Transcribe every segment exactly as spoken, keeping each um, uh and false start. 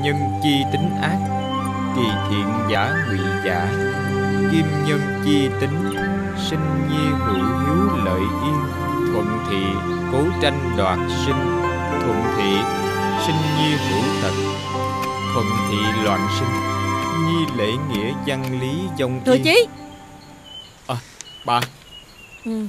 nhân chi tính ác, kỳ thiện giả ngụy giả. Kim nhân chi tính, sinh nhi hữu hiếu lợi yên. Thuận thị cố tranh đoạt sinh, thuận thị sinh nhi hữu tật. Thuận thị loạn sinh, nhi lễ nghĩa văn lý dông Thừa Chí. À, bà. Ừ.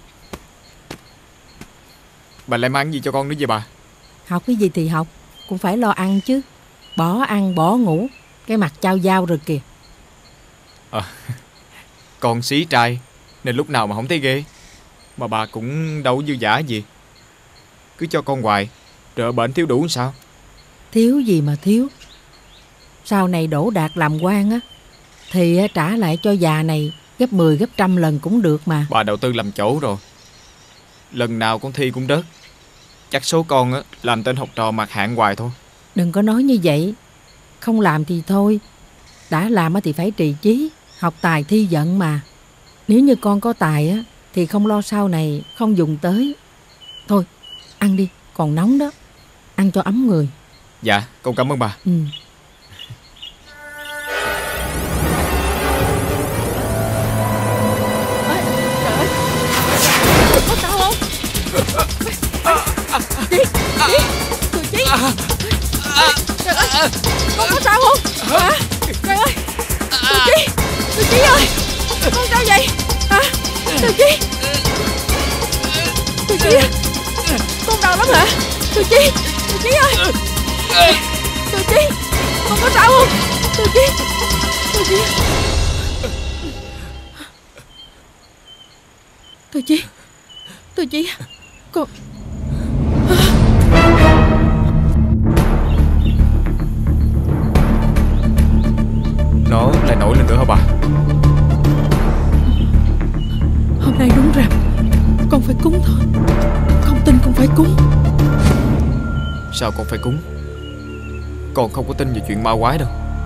Bà lại mang gì cho con nữa vậy bà? Học cái gì thì học, cũng phải lo ăn chứ. Bỏ ăn bỏ ngủ, cái mặt chao dao rồi kìa. À, con xí trai nên lúc nào mà không thấy ghê. Mà bà cũng đâu dư dả gì, cứ cho con hoài, trợ bệnh thiếu đủ sao? Thiếu gì mà thiếu. Sau này đỗ đạt làm quan á, thì trả lại cho già này gấp mười gấp trăm lần cũng được mà. Bà đầu tư làm chỗ rồi, lần nào con thi cũng rớt. Chắc số con á làm tên học trò mặt hạng hoài thôi. Đừng có nói như vậy. Không làm thì thôi, đã làm thì phải trì chí, học tài thi vận mà. Nếu như con có tài á thì không lo sau này không dùng tới. Thôi ăn đi, còn nóng đó, ăn cho ấm người. Dạ con cảm ơn bà. Ừ. Có sao không? Chí, Chí, Thừa Chí. Trời ơi, con có sao không? Hả? Trời ơi, Thừa Chí, Thừa Chí ơi, con sao vậy? Hả? Thừa Chí, Thừa Chí, con đau lắm hả? Thừa Chí, Thừa Chí ơi, Thừa Chí, con có sao không? Thừa Chí, Thừa Chí, Thừa Chí, Thừa Chí, con... Nó lại nổi lên nữa hả bà? Hôm nay đúng rằng con phải cúng thôi. Không tin con phải cúng. Sao con phải cúng? Con không có tin về chuyện ma quái đâu.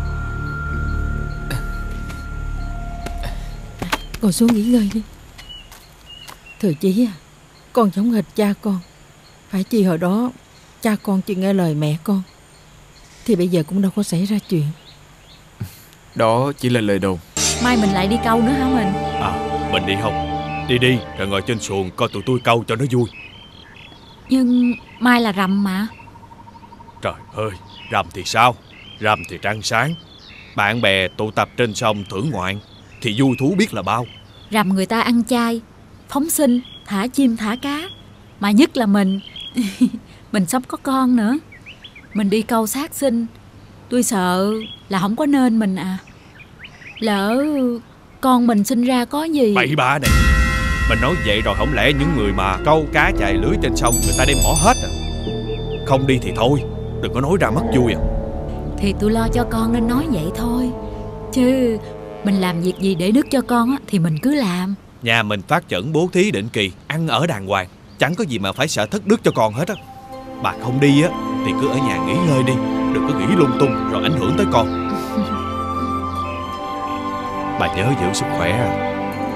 Ngồi xuống nghỉ ngơi đi. Thừa Chí à, con giống hệt cha con. Phải chi hồi đó cha con chỉ nghe lời mẹ con thì bây giờ cũng đâu có xảy ra chuyện. Đó chỉ là lời đồn. Mai mình lại đi câu nữa hả mình? À, mình đi không? Đi đi, rồi ngồi trên xuồng coi tụi tôi câu cho nó vui. Nhưng mai là rằm mà. Trời ơi, rằm thì sao? Rằm thì trăng sáng, bạn bè tụ tập trên sông thưởng ngoạn, thì vui thú biết là bao. Rằm người ta ăn chay, phóng sinh, thả chim thả cá. Mà nhất là mình mình sắp có con nữa. Mình đi câu sát sinh, tôi sợ là không có nên mình à. Lỡ con mình sinh ra có gì. Bậy bạ này. Mình nói vậy rồi không lẽ những người mà câu cá chài lưới trên sông người ta đem bỏ hết à? Không đi thì thôi, đừng có nói ra mất vui à. Thì tôi lo cho con nên nói vậy thôi. Chứ mình làm việc gì để đức cho con á thì mình cứ làm. Nhà mình phát chẩn bố thí định kỳ, ăn ở đàng hoàng, chẳng có gì mà phải sợ thất đức cho con hết á. Bà không đi á thì cứ ở nhà nghỉ ngơi đi, đừng có nghĩ lung tung rồi ảnh hưởng tới con. Bà nhớ giữ sức khỏe à.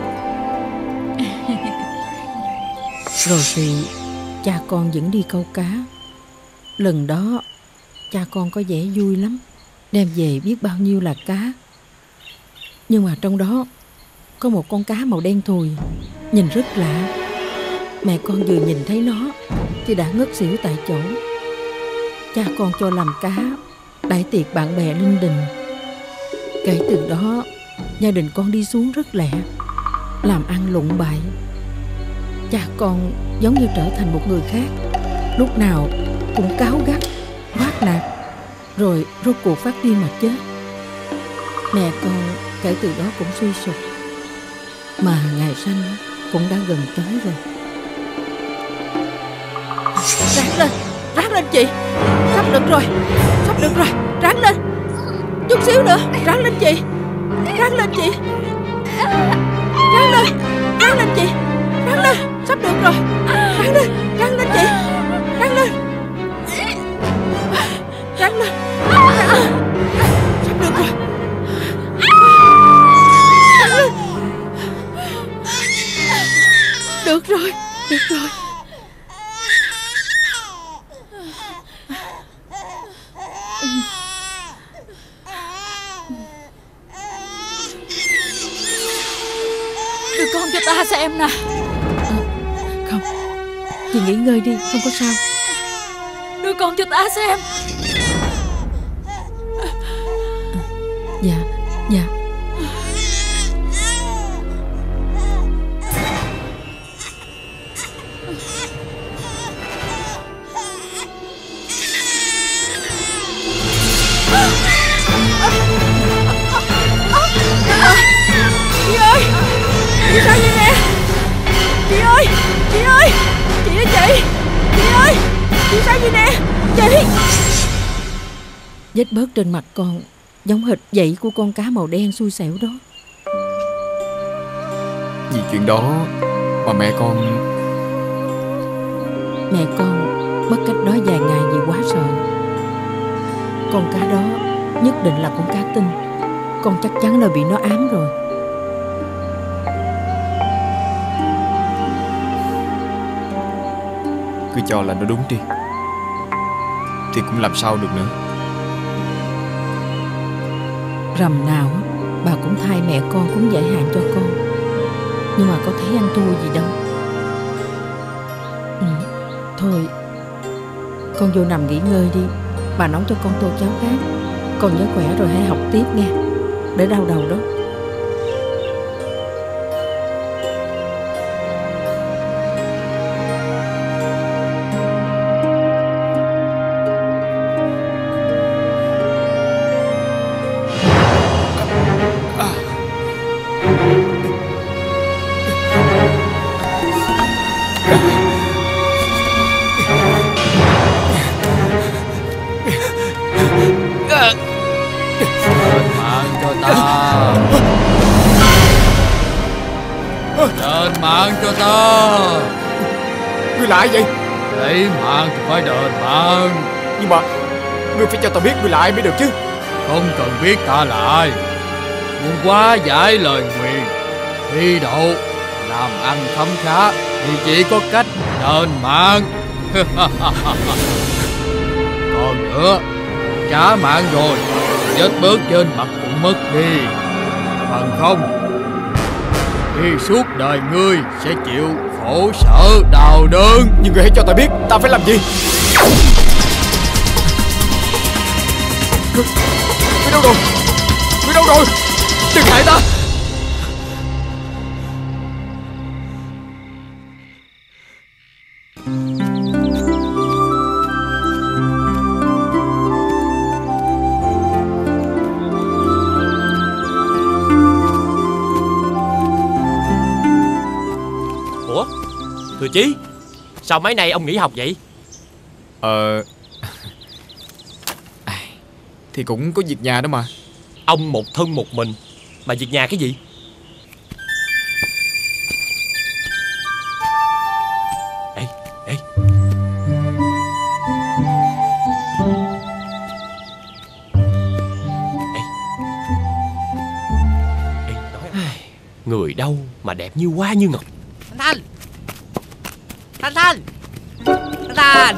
Rồi thì cha con vẫn đi câu cá. Lần đó cha con có vẻ vui lắm, đem về biết bao nhiêu là cá. Nhưng mà trong đó có một con cá màu đen thùi, nhìn rất lạ. Mẹ con vừa nhìn thấy nó thì đã ngất xỉu tại chỗ. Cha con cho làm cá, đãi tiệc bạn bè linh đình. Kể từ đó gia đình con đi xuống rất lẹ, làm ăn lụng bại. Cha con giống như trở thành một người khác, lúc nào cũng cáu gắt, quát nạt, rồi rốt cuộc phát điên mà chết. Mẹ con kể từ đó cũng suy sụp, mà ngày sanh cũng đã gần tới rồi. Ráng lên, ráng lên chị, sắp được rồi, sắp được rồi, ráng lên, chút xíu nữa, ráng lên chị, ráng lên chị, ráng lên, ráng lên chị, ráng lên, sắp được rồi, ráng lên, ráng lên chị, ráng lên, ráng lên, ráng lên, sắp được rồi. Được rồi, được rồi. ta xem nè. Không, chị nghỉ ngơi đi, không có sao. Đưa con cho ta xem. Dạ, dạ. Chị ơi, chị sao vậy nè? Chị ơi, chị ơi, chị ơi chị, chị ơi, chị sao vậy nè? Chị. Vết bớt trên mặt con giống hệt vậy của con cá màu đen xui xẻo đó. Vì chuyện đó mà mẹ con... Mẹ con mất cách đó vài ngày vì quá sợ. Con cá đó nhất định là con cá tinh. Con chắc chắn là bị nó ám rồi. Cứ cho là nó đúng đi, thì cũng làm sao được nữa. Rằm nào bà cũng thay mẹ con cúng giải hạn cho con, nhưng mà có thấy ăn thua gì đâu. Ừ, thôi con vô nằm nghỉ ngơi đi. Bà nấu cho con tô cháo khác. Con nhớ khỏe rồi hãy học tiếp nghe, để đau đầu đó. Đền mạng cho ta. Ngươi là ai vậy? Lấy mạng thì phải đền mạng. Nhưng mà ngươi phải cho ta biết ngươi là ai mới được chứ. Không cần biết ta là ai. Muốn quá giải lời nguyền, thi đậu, làm ăn khấm khá thì chỉ có cách đền mạng. Còn nữa, trả mạng rồi vết bớt trên mặt cũng mất đi. Bằng không thì suốt đời ngươi sẽ chịu khổ sở đau đớn. Nhưng ngươi hãy cho ta biết ta phải làm gì. Ngươi, ngươi đâu rồi? Ngươi đâu rồi? Đừng hại ta. Ủa, Thừa Chí, sao mấy nay ông nghỉ học vậy? Ờ... Thì cũng có việc nhà đó mà. Ông một thân một mình mà việc nhà cái gì? Ê, ê. Ê. Ê, nói người đâu mà đẹp như hoa như ngọc. Thanh Thanh Thanh Thanh Thanh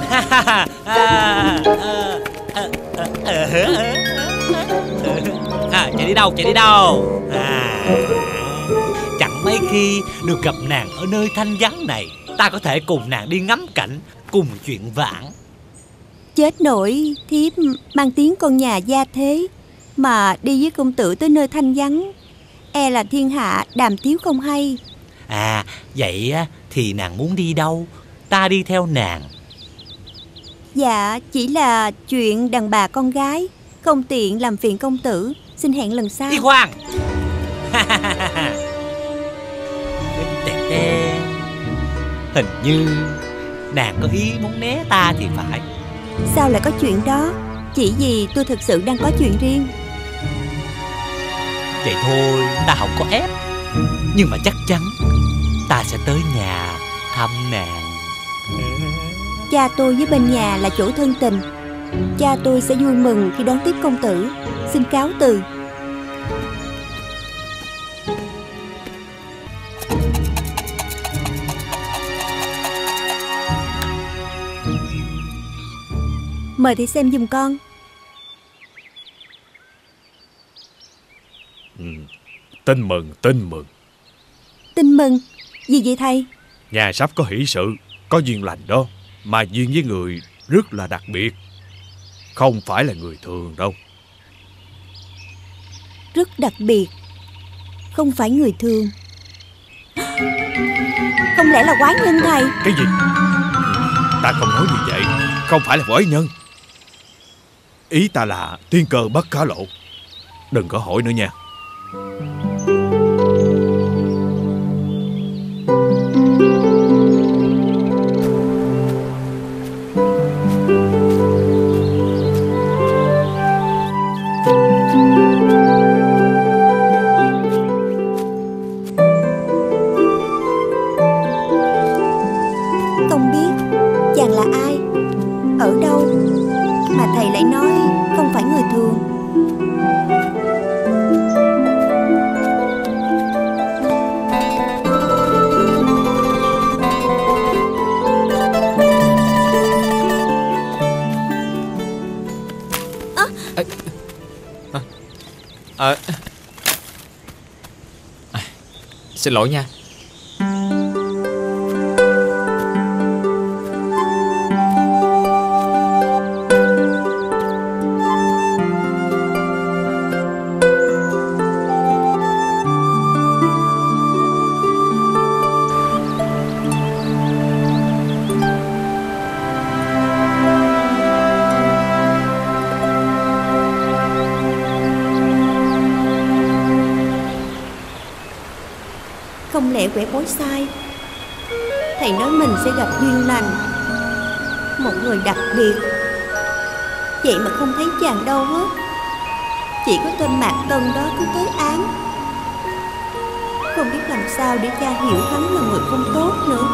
à, chạy đi đâu chạy đi đâu à, chẳng mấy khi được gặp nàng ở nơi thanh vắng này. Ta có thể cùng nàng đi ngắm cảnh, cùng chuyện vãng. Chết nổi, thiếp mang tiếng con nhà gia thế mà đi với công tử tới nơi thanh vắng, e là thiên hạ đàm tiếu không hay. À, vậy thì nàng muốn đi đâu, ta đi theo nàng. Dạ, chỉ là chuyện đàn bà con gái, không tiện làm phiền công tử. Xin hẹn lần sau. Đi khoan. Tè tè. Hình như nàng có ý muốn né ta thì phải. Sao lại có chuyện đó? Chỉ vì tôi thực sự đang có chuyện riêng. Vậy thôi, ta không có ép, nhưng mà chắc chắn ta sẽ tới nhà thăm nàng. Cha tôi với bên nhà là chỗ thân tình. Cha tôi sẽ vui mừng khi đón tiếp công tử. Xin cáo từ. Mời thầy xem giùm con. Ừ. Tin mừng, tin mừng. Tin mừng? Gì vậy thầy? Nhà sắp có hỷ sự, có duyên lành đó. Mà duyên với người rất là đặc biệt, không phải là người thường đâu. Rất đặc biệt, không phải người thường. Không lẽ là quái nhân thầy? Cái gì? Ta không nói như vậy. Không phải là quái nhân. Ý ta là thiên cơ bất khả lộ. Đừng có hỏi nữa nha. Không biết chàng là ai, ở đâu mà thầy lại nói không phải người thường. Ờ à, xin lỗi nha. Không lẽ quẻ bói sai? Thầy nói mình sẽ gặp duyên lành, một người đặc biệt. Vậy mà không thấy chàng đâu hết. Chỉ có tên Mạc Tân đó cứ tới ám. Không biết làm sao để cha hiểu hắn là người không tốt nữa.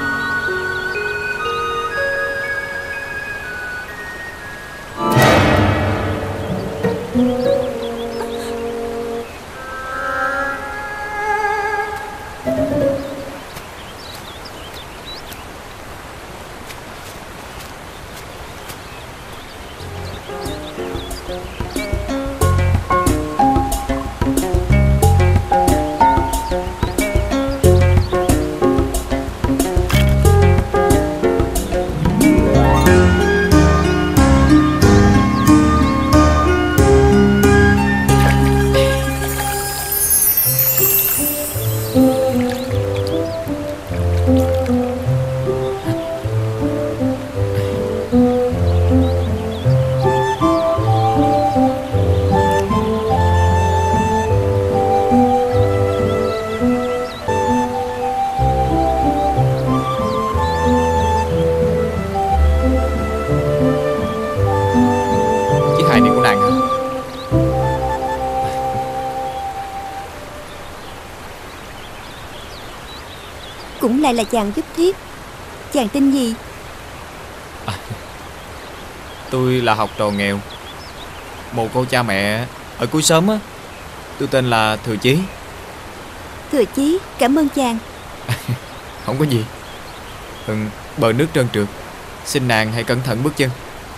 Cũng lại là chàng giúp thiếp. Chàng tên gì? À, tôi là học trò nghèo, mồ côi cha mẹ ở cuối xóm á. Tôi tên là Thừa Chí. Thừa Chí, cảm ơn chàng. Không có gì. Ừ, bờ nước trơn trượt, xin nàng hãy cẩn thận bước chân.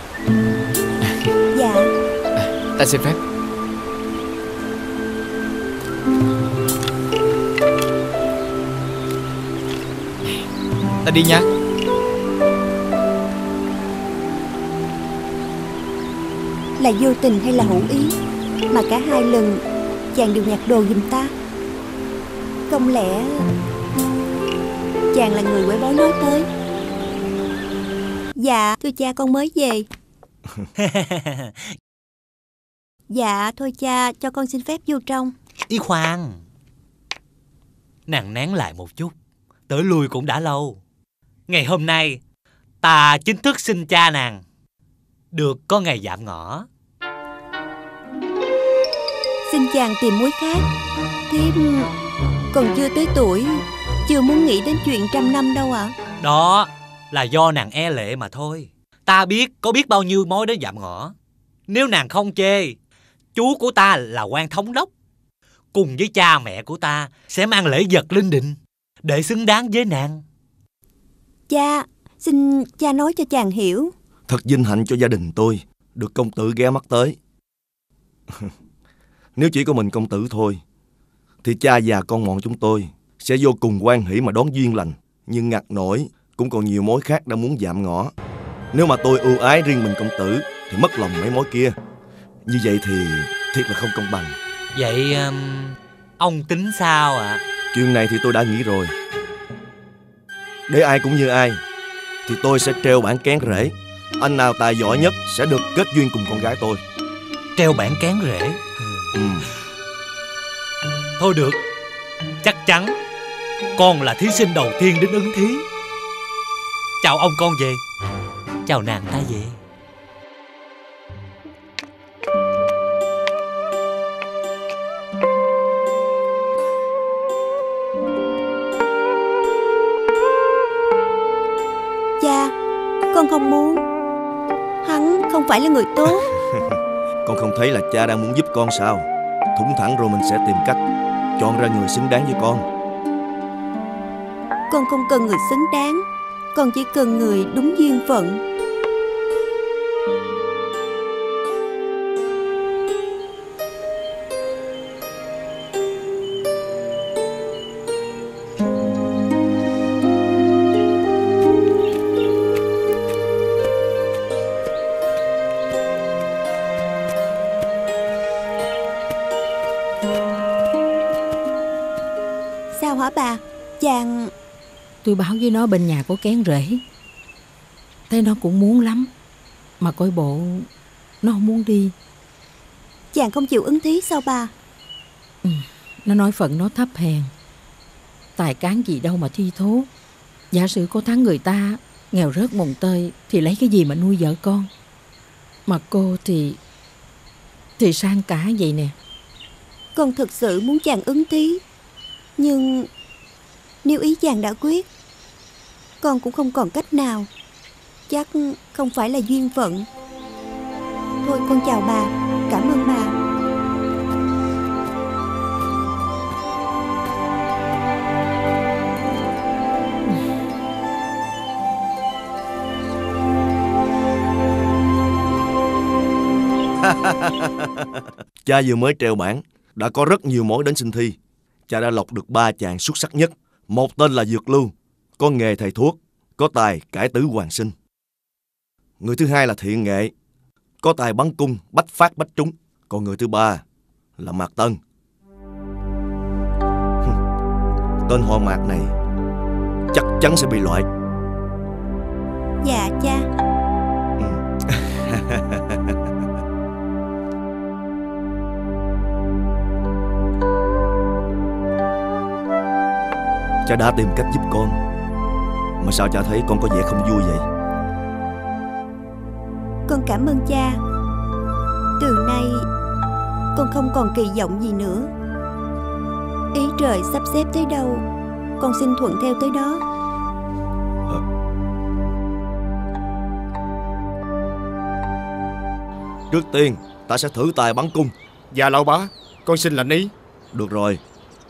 Dạ. À, ta xin phép. Ta đi nha. Là vô tình hay là hữu ý mà cả hai lần chàng đều nhặt đồ giùm ta? Không lẽ chàng là người quẻ bói nói tới? Dạ, thưa cha, con mới về. Dạ, thôi cha, cho con xin phép vô trong. Ý khoan, nàng nén lại một chút. Tới lui cũng đã lâu. Ngày hôm nay ta chính thức xin cha nàng được có ngày dạm ngõ. Xin chàng tìm mối khác. Thiếp còn chưa tới tuổi, chưa muốn nghĩ đến chuyện trăm năm đâu ạ. À? Đó là do nàng e lệ mà thôi. Ta biết có biết bao nhiêu mối đến dạm ngõ. Nếu nàng không chê, chú của ta là quan thống đốc, cùng với cha mẹ của ta sẽ mang lễ vật linh đình để xứng đáng với nàng. Cha, xin cha nói cho chàng hiểu. Thật vinh hạnh cho gia đình tôi được công tử ghé mắt tới. Nếu chỉ có mình công tử thôi thì cha già con mọn chúng tôi sẽ vô cùng hoan hỷ mà đón duyên lành. Nhưng ngặt nổi cũng còn nhiều mối khác đã muốn dạm ngõ. Nếu mà tôi ưu ái riêng mình công tử thì mất lòng mấy mối kia. Như vậy thì thiệt là không công bằng. Vậy um, ông tính sao ạ? À? Chuyện này thì tôi đã nghĩ rồi. Để ai cũng như ai thì tôi sẽ treo bảng kén rễ. Anh nào tài giỏi nhất sẽ được kết duyên cùng con gái tôi. Treo bảng kén rễ? Ừ. Thôi được, chắc chắn con là thí sinh đầu tiên đến ứng thí. Chào ông con về, chào nàng ta về. Cha, con không muốn. Hắn không phải là người tốt. Con không thấy là cha đang muốn giúp con sao? Thủng thẳng rồi mình sẽ tìm cách chọn ra người xứng đáng với con. Con không cần người xứng đáng, con chỉ cần người đúng duyên phận. Sao hả bà? Chàng... Tôi báo với nó bên nhà có kén rễ. Thấy nó cũng muốn lắm, mà coi bộ nó không muốn đi. Chàng không chịu ứng thí sao bà? Ừ, nó nói phận nó thấp hèn, tài cán gì đâu mà thi thố. Giả sử có thắng người ta, nghèo rớt mồng tơi thì lấy cái gì mà nuôi vợ con. Mà cô thì Thì sang cả vậy nè. Con thực sự muốn chàng ứng thí, nhưng nếu ý chàng đã quyết, con cũng không còn cách nào. Chắc không phải là duyên phận. Thôi con chào bà. Cảm ơn bà. Cha vừa mới treo bảng, đã có rất nhiều mối đến xin thi. Cha đã lọc được ba chàng xuất sắc nhất. Một tên là Dược Lưu, có nghề thầy thuốc, có tài cải tứ hoàng sinh. Người thứ hai là Thiện Nghệ, có tài bắn cung bách phát bách trúng. Còn người thứ ba là Mạc Tân. Tên họ Mạc này chắc chắn sẽ bị loại. Dạ cha. Cha đã tìm cách giúp con, mà sao cha thấy con có vẻ không vui vậy? Con cảm ơn cha. Từ nay con không còn kỳ vọng gì nữa. Ý trời sắp xếp tới đâu, con xin thuận theo tới đó. à. Trước tiên ta sẽ thử tài bắn cung. Dạ lão bá, con xin lệnh ý. Được rồi.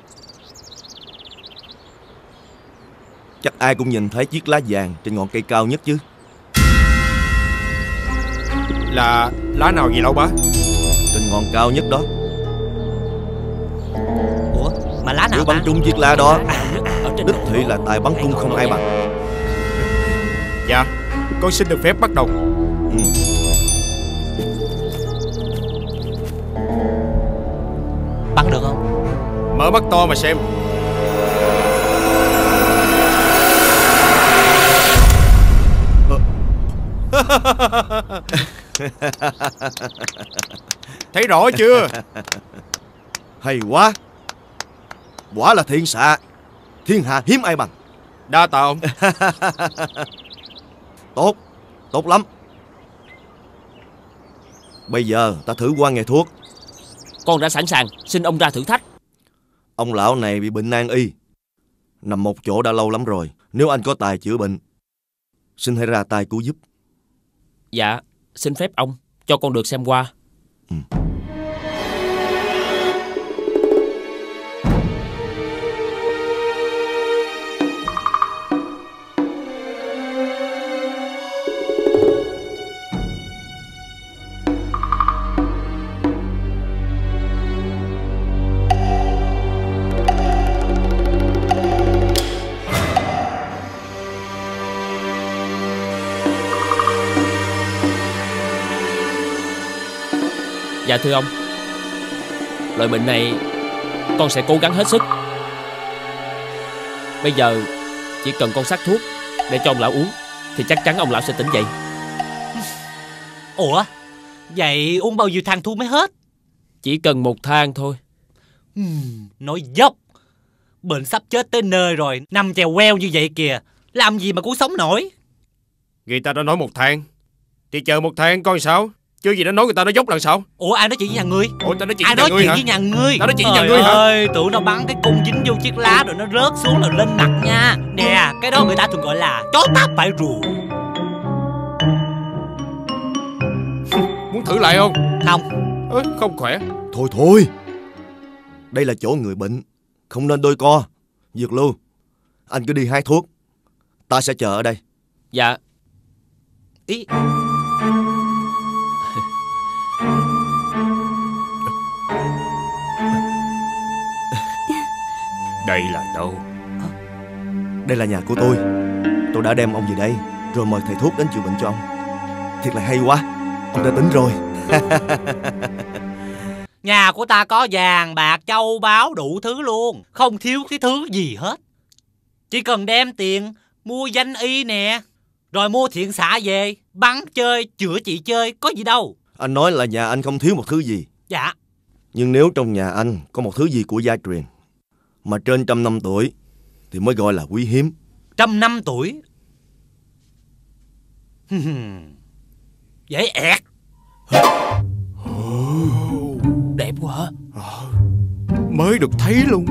Chắc ai cũng nhìn thấy chiếc lá vàng trên ngọn cây cao nhất chứ. Là lá nào vậy lão bá? Trên ngọn cao nhất đó. Ủa mà lá nào? Nếu bắn trúng chiếc lá đó, đích thị là tài bắn cung không ai bằng. Dạ, con xin được phép bắt đầu. Ừ. Bắn được không? Mở mắt to mà xem. Thấy rõ chưa? Hay quá. Quả là thiên xạ, thiên hạ hiếm ai bằng. Đa tạ ông. Tốt, tốt lắm. Bây giờ ta thử qua nghề thuốc. Con đã sẵn sàng, xin ông ra thử thách. Ông lão này bị bệnh nan y, nằm một chỗ đã lâu lắm rồi. Nếu anh có tài chữa bệnh, xin hãy ra tay cứu giúp. Dạ, xin phép ông, cho con được xem qua. Ừ. Dạ thưa ông, loại bệnh này con sẽ cố gắng hết sức. Bây giờ chỉ cần con sắc thuốc để cho ông lão uống thì chắc chắn ông lão sẽ tỉnh dậy. Ủa, vậy uống bao nhiêu thang thuốc mới hết? Chỉ cần một thang thôi. uhm, Nói dốc. Bệnh sắp chết tới nơi rồi, nằm chèo queo như vậy kìa, làm gì mà cứu sống nổi. Người ta đã nói một thang thì chờ một thang coi sao. Chứ gì đã nói người ta nói dốc lần sao? Ủa ai nói chuyện với nhà ngươi? Ủa ta nói chuyện ai với nói nhà ngươi chuyện hả? với nhà ngươi? Tao nói chuyện với nhà Trời ngươi hả? ơi, tụi nó bắn cái cung dính vô chiếc lá rồi nó rớt xuống là lên mặt nha. Nè, cái đó người ta thường gọi là chó táp bại rùa. Muốn thử lại không? Không. Ơ, không khỏe. Thôi thôi, đây là chỗ người bệnh, không nên đôi co. Dược Lưu, anh cứ đi hái thuốc, ta sẽ chờ ở đây. Dạ. Ý Đây là đâu? Đây là nhà của tôi. Tôi đã đem ông về đây rồi mời thầy thuốc đến chữa bệnh cho ông. Thiệt là hay quá, ông đã tỉnh rồi. Nhà của ta có vàng, bạc, châu báu đủ thứ luôn, không thiếu cái thứ gì hết. Chỉ cần đem tiền mua danh y nè, rồi mua thiện xạ về, bắn chơi, chữa trị chơi, có gì đâu. Anh nói là nhà anh không thiếu một thứ gì. Dạ. Nhưng nếu trong nhà anh có một thứ gì của gia truyền mà trên trăm năm tuổi thì mới gọi là quý hiếm. Trăm năm tuổi? Dễ ẹt. Đẹp quá. Mới được thấy luôn.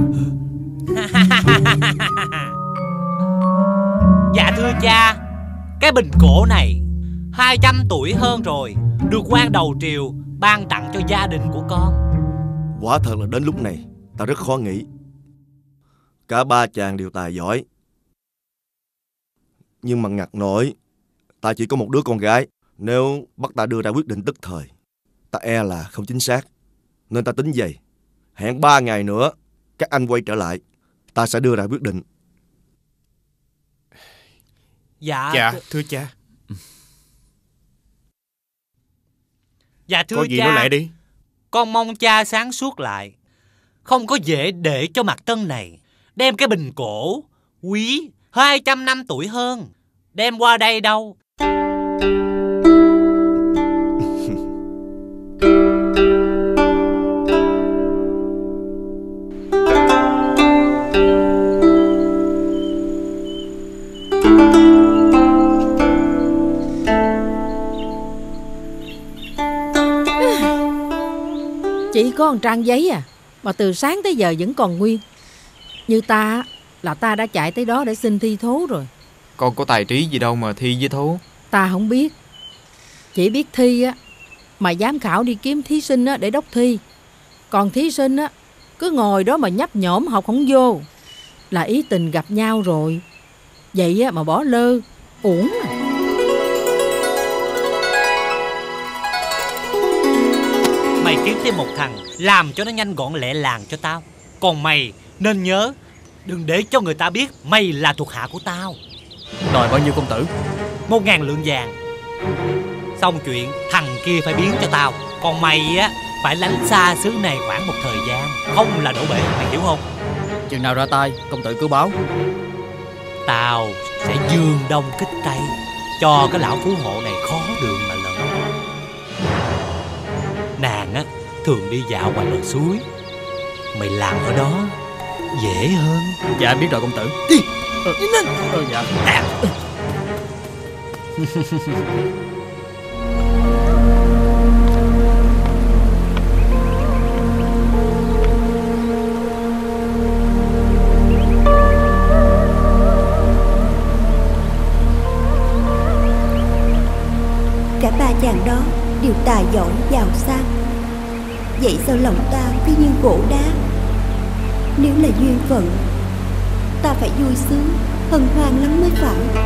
Dạ thưa cha, cái bình cổ này hai trăm tuổi hơn rồi, được quan đầu triều ban tặng cho gia đình của con. Quả thật là đến lúc này ta rất khó nghĩ. Cả ba chàng đều tài giỏi, nhưng mà ngặt nổi ta chỉ có một đứa con gái. Nếu bắt ta đưa ra quyết định tức thời, ta e là không chính xác. Nên ta tính vậy, hẹn ba ngày nữa các anh quay trở lại, ta sẽ đưa ra quyết định. Dạ. Dạ thưa cha. Dạ thưa Có gì cha, nói lại đi. con mong cha sáng suốt lại. Không có dễ để cho mặt Tân này đem cái bình cổ quý hai trăm năm tuổi hơn đem qua đây đâu. Chỉ có một trang giấy à mà từ sáng tới giờ vẫn còn nguyên. Như ta là ta đã chạy tới đó để xin thi thố rồi. Con có tài trí gì đâu mà thi với thố. Ta không biết, chỉ biết thi á mà giám khảo đi kiếm thí sinh á để đốc thi. Còn thí sinh á cứ ngồi đó mà nhấp nhổm học không vô. Là ý tình gặp nhau rồi, vậy á mà bỏ lơ, uổng à. Mày kiếm thêm một thằng làm cho nó nhanh gọn lẹ làng cho tao. Còn mày nên nhớ, đừng để cho người ta biết mày là thuộc hạ của tao. Đòi bao nhiêu công tử? Một ngàn lượng vàng. Xong chuyện thằng kia phải biến cho tao. Còn mày á phải lánh xa xứ này khoảng một thời gian, không là đổ bể, mày hiểu không? Chừng nào ra tay công tử cứ báo. Tao sẽ dương đông kích tây, cho cái lão phú hộ này khó đường mà lận. Nàng á thường đi dạo ngoài bờ suối, mày làm ở đó dễ hơn. Dạ biết rồi công tử. Đi. Ờ, ờ, dạ. À. Cả ba chàng đó đều tài giỏi giàu sang. Vậy sao lòng ta cứ như gỗ đá? Nếu là duyên phận, ta phải vui sướng, hân hoan lắm mới phải.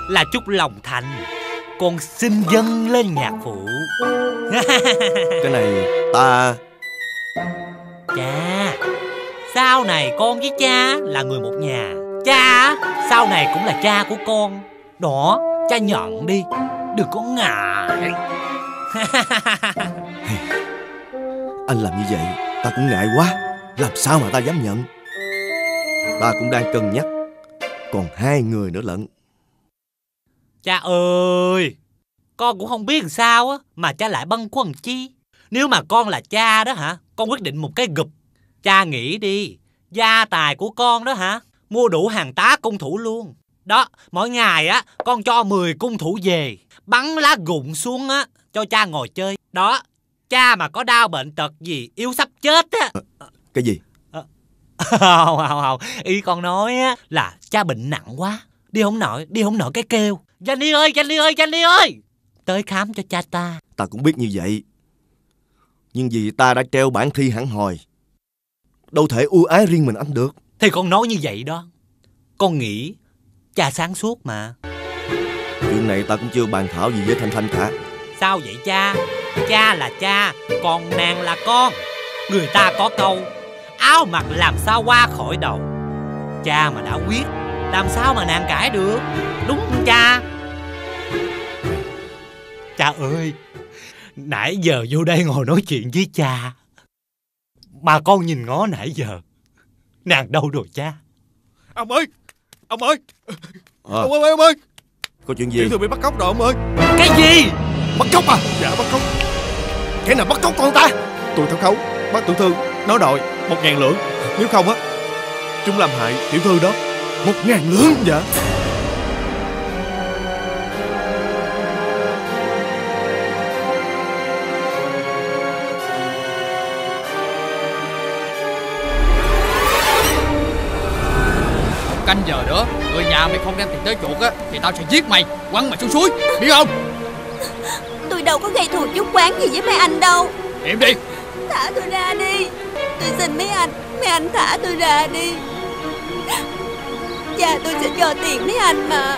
là chúc lòng thành. Con xin dâng lên nhạc phụ. Cái này ta... Cha, sau này con với cha là người một nhà. Cha sau này cũng là cha của con. Đó, cha nhận đi, đừng có ngại. Anh làm như vậy ta cũng ngại quá. Làm sao mà ta dám nhận. Ta cũng đang cân nhắc còn hai người nữa lận. Cha ơi, con cũng không biết làm sao á mà cha lại băn khoăn chi. Nếu mà con là cha đó hả, con quyết định một cái gụp. Cha nghĩ đi, gia tài của con đó hả, mua đủ hàng tá cung thủ luôn. Đó, mỗi ngày á con cho mười cung thủ về, bắn lá gụng xuống á cho cha ngồi chơi. Đó, cha mà có đau bệnh tật gì, yếu sắp chết á. À, cái gì? À, không, không, không. Ý con nói á là cha bệnh nặng quá, đi không nổi, đi không nổi cái kêu. Jenny ơi, Jenny ơi, Jenny ơi, tới khám cho cha ta. Ta cũng biết như vậy, nhưng vì ta đã treo bản thi hẳn hoi, đâu thể ưu ái riêng mình anh được. Thì con nói như vậy đó. Con nghĩ cha sáng suốt mà. Chuyện này ta cũng chưa bàn thảo gì với Thanh Thanh cả. Sao vậy cha? Cha là cha, còn nàng là con. Người ta có câu áo mặc làm sao qua khỏi đầu. Cha mà đã quyết, làm sao mà nàng cãi được. Đúng không cha? Cha ơi, nãy giờ vô đây ngồi nói chuyện với cha mà con nhìn ngó nãy giờ, nàng đâu rồi cha? Ông ơi, ông ơi, à, ông ơi, ông ơi, có chuyện gì? Tiểu thư bị bắt cóc rồi ông ơi. Cái gì? Bắt cóc à? Dạ bắt cóc. Kẻ nào bắt cóc con ta? Tôi thấu khấu bắt tiểu thư nó đòi một ngàn lượng, nếu không á chúng làm hại tiểu thư đó. Một ngàn lượng? Dạ. Canh giờ nữa, người nhà mày không đem tiền tới chuột á thì tao sẽ giết mày, quăng mày xuống suối, biết không? Tôi đâu có gây thù chuốc oán gì với mấy anh đâu. Im đi. Thả tôi ra đi. Tôi xin mấy anh, mấy anh thả tôi ra đi. Cha tôi sẽ cho tiền mấy anh mà.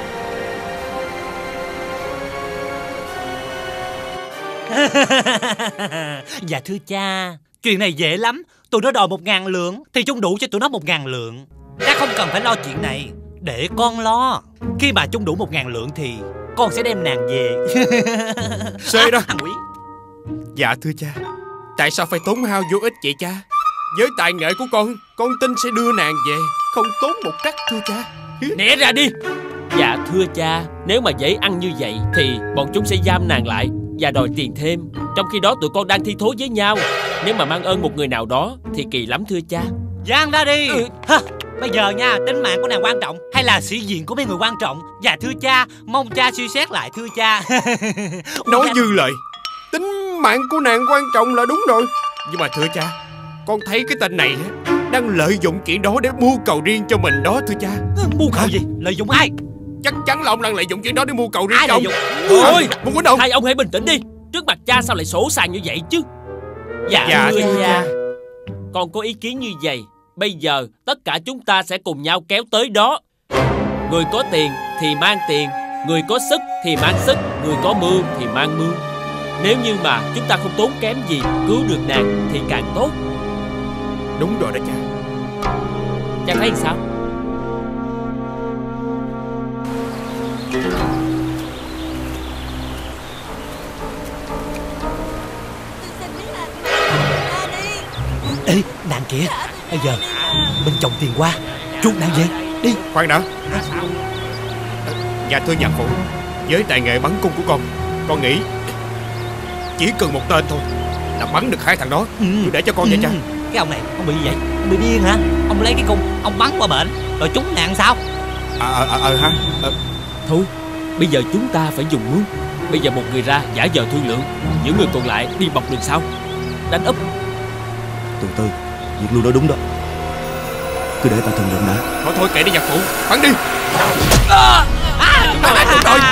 Dạ thưa cha, chuyện này dễ lắm. Tụi nó đòi một ngàn lượng thì chung đủ cho tụi nó một ngàn lượng. Cha không cần phải lo chuyện này, để con lo. Khi mà chung đủ một ngàn lượng thì con sẽ đem nàng về. Xê đó. Dạ thưa cha, tại sao phải tốn hao vô ích vậy cha? Với tài nghệ của con, con tin sẽ đưa nàng về, không tốn một cắc thưa cha. Né ra đi. Dạ thưa cha, nếu mà dễ ăn như vậy thì bọn chúng sẽ giam nàng lại và đòi tiền thêm. Trong khi đó tụi con đang thi thố với nhau. Nếu mà mang ơn một người nào đó thì kỳ lắm thưa cha. Giang ra đi. Ừ. Hả? Bây giờ nha, tính mạng của nàng quan trọng hay là sĩ diện của mấy người quan trọng? Dạ thưa cha, mong cha suy xét lại thưa cha. Nói dư lời, tính mạng của nàng quan trọng là đúng rồi. Nhưng mà thưa cha, con thấy cái tên này đang lợi dụng chuyện đó để mưu cầu riêng cho mình đó thưa cha. Mưu cầu gì? Lợi dụng ai? Chắc chắn là ông đang lợi dụng chuyện đó để mưu cầu riêng ai cho ông. Ôi, muốn quýnh ông. Hai ông hãy bình tĩnh đi. Trước mặt cha sao lại sổ sàng như vậy chứ? Dạ, dạ thưa thưa cha, cha, con có ý kiến như vậy. Bây giờ tất cả chúng ta sẽ cùng nhau kéo tới đó. Người có tiền thì mang tiền, người có sức thì mang sức, người có mưu thì mang mưu. Nếu như mà chúng ta không tốn kém gì cứu được nàng thì càng tốt. đúng rồi đó cha. Cha thấy sao? Ê, nàng kìa, bây giờ mình chồng tiền qua, chuột nàng về, đi. Khoan đã. Dạ thưa nhạc phụ, với tài nghệ bắn cung của con, con nghĩ chỉ cần một tên thôi là bắn được hai thằng đó. Ừ. Tôi để cho con vậy cha. Cái ông này, ông bị gì vậy? Ông bị điên hả? Ông lấy cái cung, ông bắn qua bển, rồi trúng nàng sao? Ờ ờ ờ ha. À. Thôi, bây giờ chúng ta phải dùng mưu. Bây giờ một người ra giả vờ thương lượng, những người còn lại đi bọc đường sau, đánh úp. Từ từ, Việt Lưu nói đúng đó. Cứ để ta thương lượng đã. Thôi thôi kệ đi nhạc phụ, bắn đi. À, à, à, đúng rồi.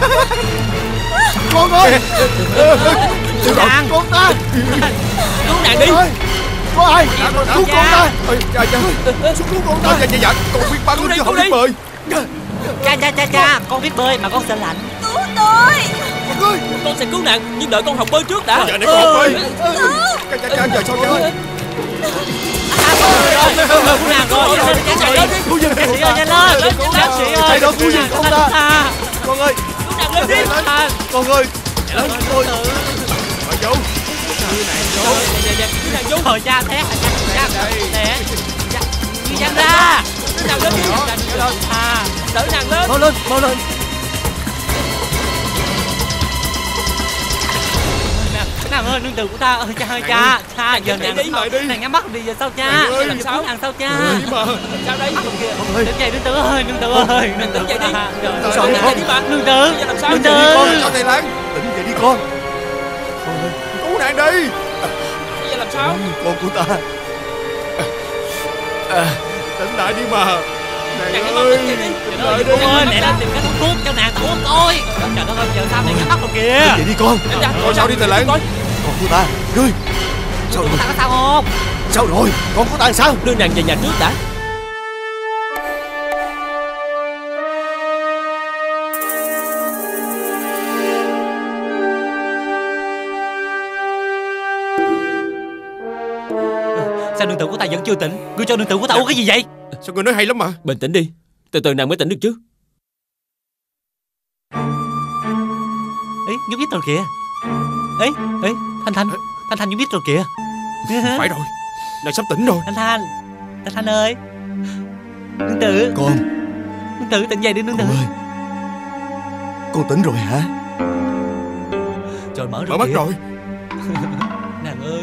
Con ơi, Sư nàng, con ta. Cứu nàng nàng đi. Có ai? Cứu con ta. Cha cha, cứu con ta. Dạ dạ dạ, con biết bắn chứ không biết bơi. Cha cha cha cha, con biết bơi mà con sợ lạnh. Cứu tôi. Con ơi, Con sẽ cứu nàng, nhưng đợi con học bơi trước đã. giờ này con học bơi. Cha cha cha, giờ sao cha ơi? Cứu nàng rồi, bác sĩ ơi, Cứu giùm con ta. nhanh lên, bác sĩ ơi. Thầy đó cứu giùm con ta. Con ơi, Cứu nàng lên đi. con ơi. Con Mời vô. Dạ dạ, cứu nàng vô. Thôi cha té, cha té, đi nhanh ra. Cứu nàng lên đi. À, Đỡ nàng lên. Mau lên, mau lên. nàng ơi, nương tử của ta ơi, cha ơi cha, cha giờ nàng đi, mời đi. nàng nhắm mắt đi giờ sao cha? Nàng ơi, làm sao? Nàng sao cha? Sao đây? Đứng dậy nương tử ơi, nương tử ơi, nương tử dậy đi. Sao nàng con? đi mà. Nương tử, Bây giờ làm sao? nương Tỉnh dậy đi con, tử. cho thầy Lan. Tỉnh dậy đi con. Con ơi, cứu nàng đi. Bây giờ làm sao? Con của ta. À, tỉnh lại đi mà. Nàng Nàng hãy ơi, mau tỉnh dậy đi. tỉnh lại đi. Cô ơi, mẹ đang tìm cái thuốc thuốc cho nàng uống thôi. Trời đất ơi, giờ sao nàng nhắm mắt rồi kìa? Tỉnh dậy đi con. Con sao đi thầy Lan? Con của ta, ngươi. Sao rồi? Ta có sao không? Sao rồi? Con của ta làm sao? Đưa nàng về nhà trước đã. Sao nương tử của ta vẫn chưa tỉnh? Ngươi cho nương tử của ta uống cái gì vậy? Sao ngươi nói hay lắm mà. Bình tĩnh đi. Từ từ nàng mới tỉnh được chứ. Ấy, nhúc nhích rồi kìa. Ấy, ấy, Thanh Thanh, Thanh Thanh nhúc nhích rồi kìa. Phải rồi, nàng sắp tỉnh rồi. Thanh Thanh, Thanh Thanh ơi, nương tử, Con, nương tử tỉnh dậy đi nương tử. con ơi. Con tỉnh rồi hả? Trời mở rồi Mở mắt kìa. rồi. Nàng ơi.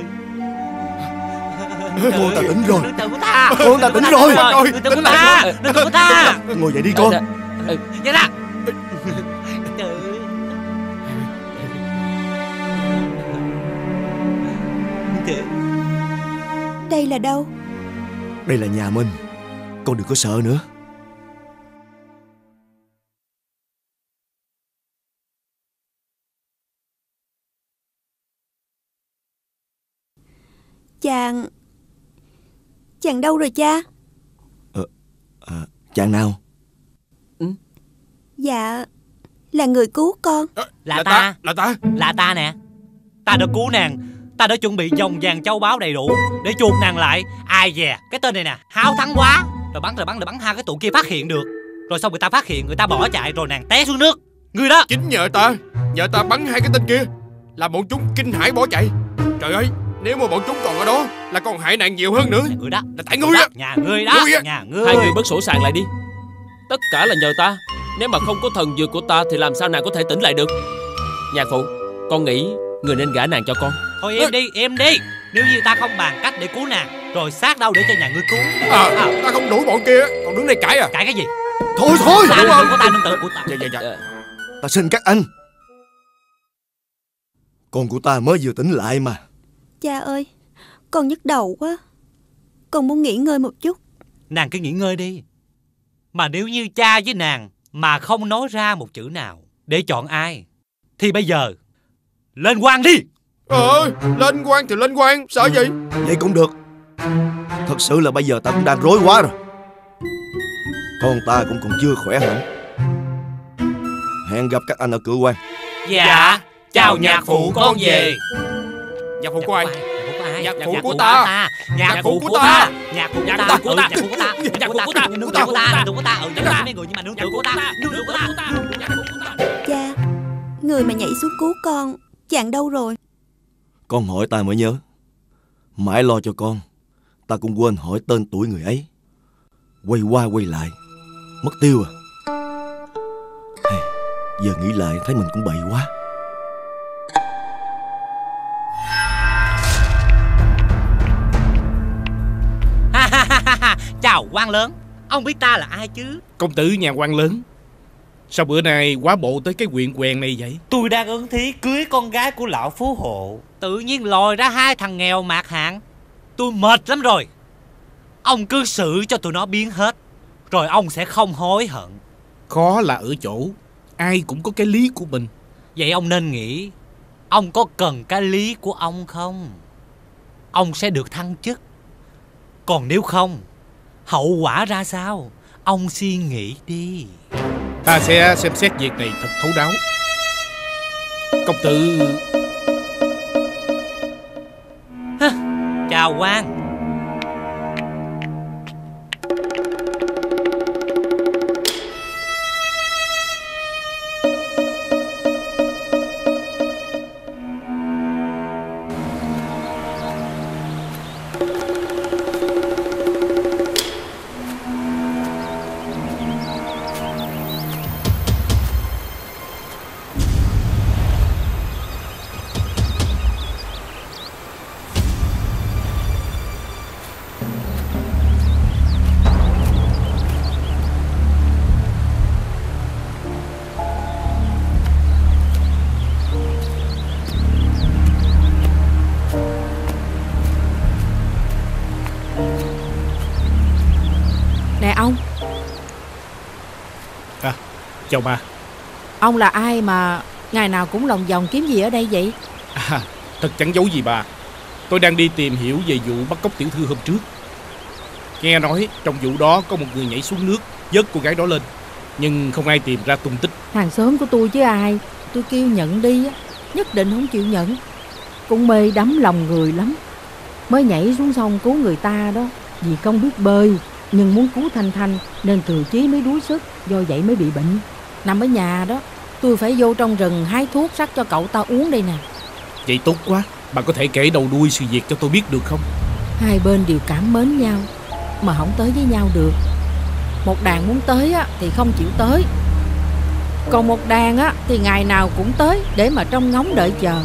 Con ta tỉnh rồi. Nương tử của ta. Con ta tỉnh rồi. Nương tử của ta. Nương tử của ta. Ngồi dậy đi con. Dạ ra. Nương tử. Nương tử. Đây là đâu? Đây là nhà mình. Con đừng có sợ nữa. Chàng... Chàng đâu rồi cha? Ờ, à, chàng nào? Dạ, là người cứu con. Là, là ta. ta. Là ta. Là ta nè. Ta đã cứu nàng. Ta đã chuẩn bị vòng vàng châu báu đầy đủ để chuộc nàng lại. Ai dè, cái tên này nè háo thắng quá. Rồi bắn rồi bắn rồi bắn hai cái tụi kia phát hiện được. Rồi xong người ta phát hiện, người ta bỏ chạy rồi nàng té xuống nước. Người đó. Chính nhờ ta. Nhờ ta bắn hai cái tên kia làm bọn chúng kinh hãi bỏ chạy. Trời ơi, nếu mà bọn chúng còn ở đó là còn hại nàng nhiều hơn nữa. Người đó. Là tại ngươi á. Nhà ngươi đó. Ngươi á. Nhà ngươi. Hai người bớt sổ sàng lại đi. Tất cả là nhờ ta. Nếu mà không có thần dược của ta thì làm sao nàng có thể tỉnh lại được. Nhạc phụ, con nghĩ người nên gả nàng cho con. Thôi em đi, em đi. Nếu như ta không bàn cách để cứu nàng, rồi xác đâu để cho nhà ngươi cứu. À, à, ta không đuổi bọn kia, còn đứng đây cãi à? Cãi cái gì? Thôi thôi. Ta nương tử của ta, nương tử của ta. Dạ dạ dạ. Ta xin các anh. Con của ta mới vừa tỉnh lại mà. Cha ơi, con nhức đầu quá. Con muốn nghỉ ngơi một chút. Nàng cứ nghỉ ngơi đi. Mà nếu như cha với nàng mà không nói ra một chữ nào để chọn ai, thì bây giờ lên quan đi. Ờ, lên quan thì lên quan. Sợ gì? Vậy cũng được. Thật sự là bây giờ ta cũng đang rối quá rồi. Con ta cũng còn chưa khỏe hẳn. Hẹn gặp các anh ở cửa quan. Dạ, chào nhạc phụ con về. Nhạc phụ của ai? Nhạc Nhạc phụ của ta. Nhạc phụ của ta. Nhạc phụ của Nhạc ta. phụ của ta. Nhạc phụ của ta. Nhạc phụ của ta. Nương tử của ta. Nương tử của ta. Ừ, nhắc mấy người nhưng mà nương tử của ta. Nương tử của ta. Cha, người mà nhảy xuống cứu con, chàng đâu rồi? Con hỏi ta mới nhớ. Mãi lo cho con, ta cũng quên hỏi tên tuổi người ấy. Quay qua quay lại, mất tiêu à. Hey, giờ nghĩ lại thấy mình cũng bậy quá. Chào quan lớn. Ông biết ta là ai chứ? Công tử nhà quan lớn. Sao bữa nay quá bộ tới cái huyện quèn này vậy? Tôi đang ứng thí cưới con gái của lão phú hộ. Tự nhiên lòi ra hai thằng nghèo mạt hạng. Tôi mệt lắm rồi. Ông cứ xử cho tụi nó biến hết, rồi ông sẽ không hối hận. Khó là ở chỗ ai cũng có cái lý của mình. Vậy ông nên nghĩ, ông có cần cái lý của ông không? ông sẽ được thăng chức. Còn nếu không, hậu quả ra sao, ông suy nghĩ đi. Ta sẽ xem xét việc này thật thấu đáo. Công tử... Hả? Chào quan. Chào bà. Ông là ai mà ngày nào cũng lòng vòng kiếm gì ở đây vậy? À, thật chẳng giấu gì bà. Tôi đang đi tìm hiểu về vụ bắt cóc tiểu thư hôm trước. Nghe nói trong vụ đó có một người nhảy xuống nước vớt cô gái đó lên, nhưng không ai tìm ra tung tích. Hàng xóm của tôi chứ ai. Tôi kêu nhận đi á, nhất định không chịu nhận. Cũng mê đắm lòng người lắm, mới nhảy xuống sông cứu người ta đó. Vì không biết bơi nhưng muốn cứu Thanh Thanh nên Thừa Chí mới đuối sức, do vậy mới bị bệnh. Nằm ở nhà đó, tôi phải vô trong rừng hái thuốc sắc cho cậu ta uống đây nè. Vậy tốt quá. Bà có thể kể đầu đuôi sự việc cho tôi biết được không? Hai bên đều cảm mến nhau mà không tới với nhau được. Một đàn muốn tới á, thì không chịu tới, còn một đàn á, thì ngày nào cũng tới để mà trông ngóng đợi chờ.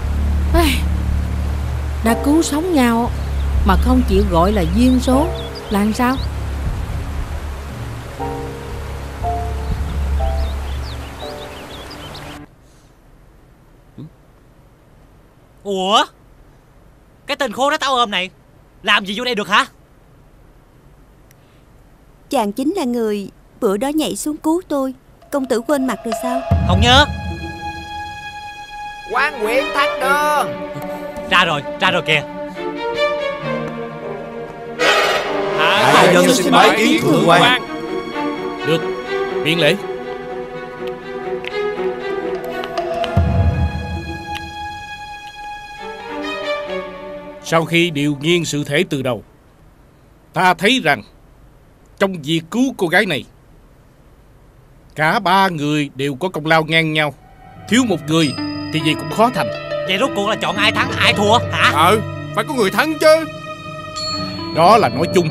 Đã cứu sống nhau mà không chịu gọi là duyên số là làm sao? Ủa? Cái tên khốn đó táo ôm này làm gì vô đây được hả? Chàng chính là người bữa đó nhảy xuống cứu tôi. Công tử quên mặt rồi sao? Không nhớ. Quan huyện thánh đường. Ra rồi, ra rồi kìa. Hạ nhân xin bái kiến thượng quan. Được, miễn lễ. Sau khi điều nghiên sự thể từ đầu, ta thấy rằng trong việc cứu cô gái này, cả ba người đều có công lao ngang nhau. Thiếu một người thì gì cũng khó thành. Vậy rốt cuộc là chọn ai thắng ai thua hả? Ừ, phải có người thắng chứ. Đó là nói chung.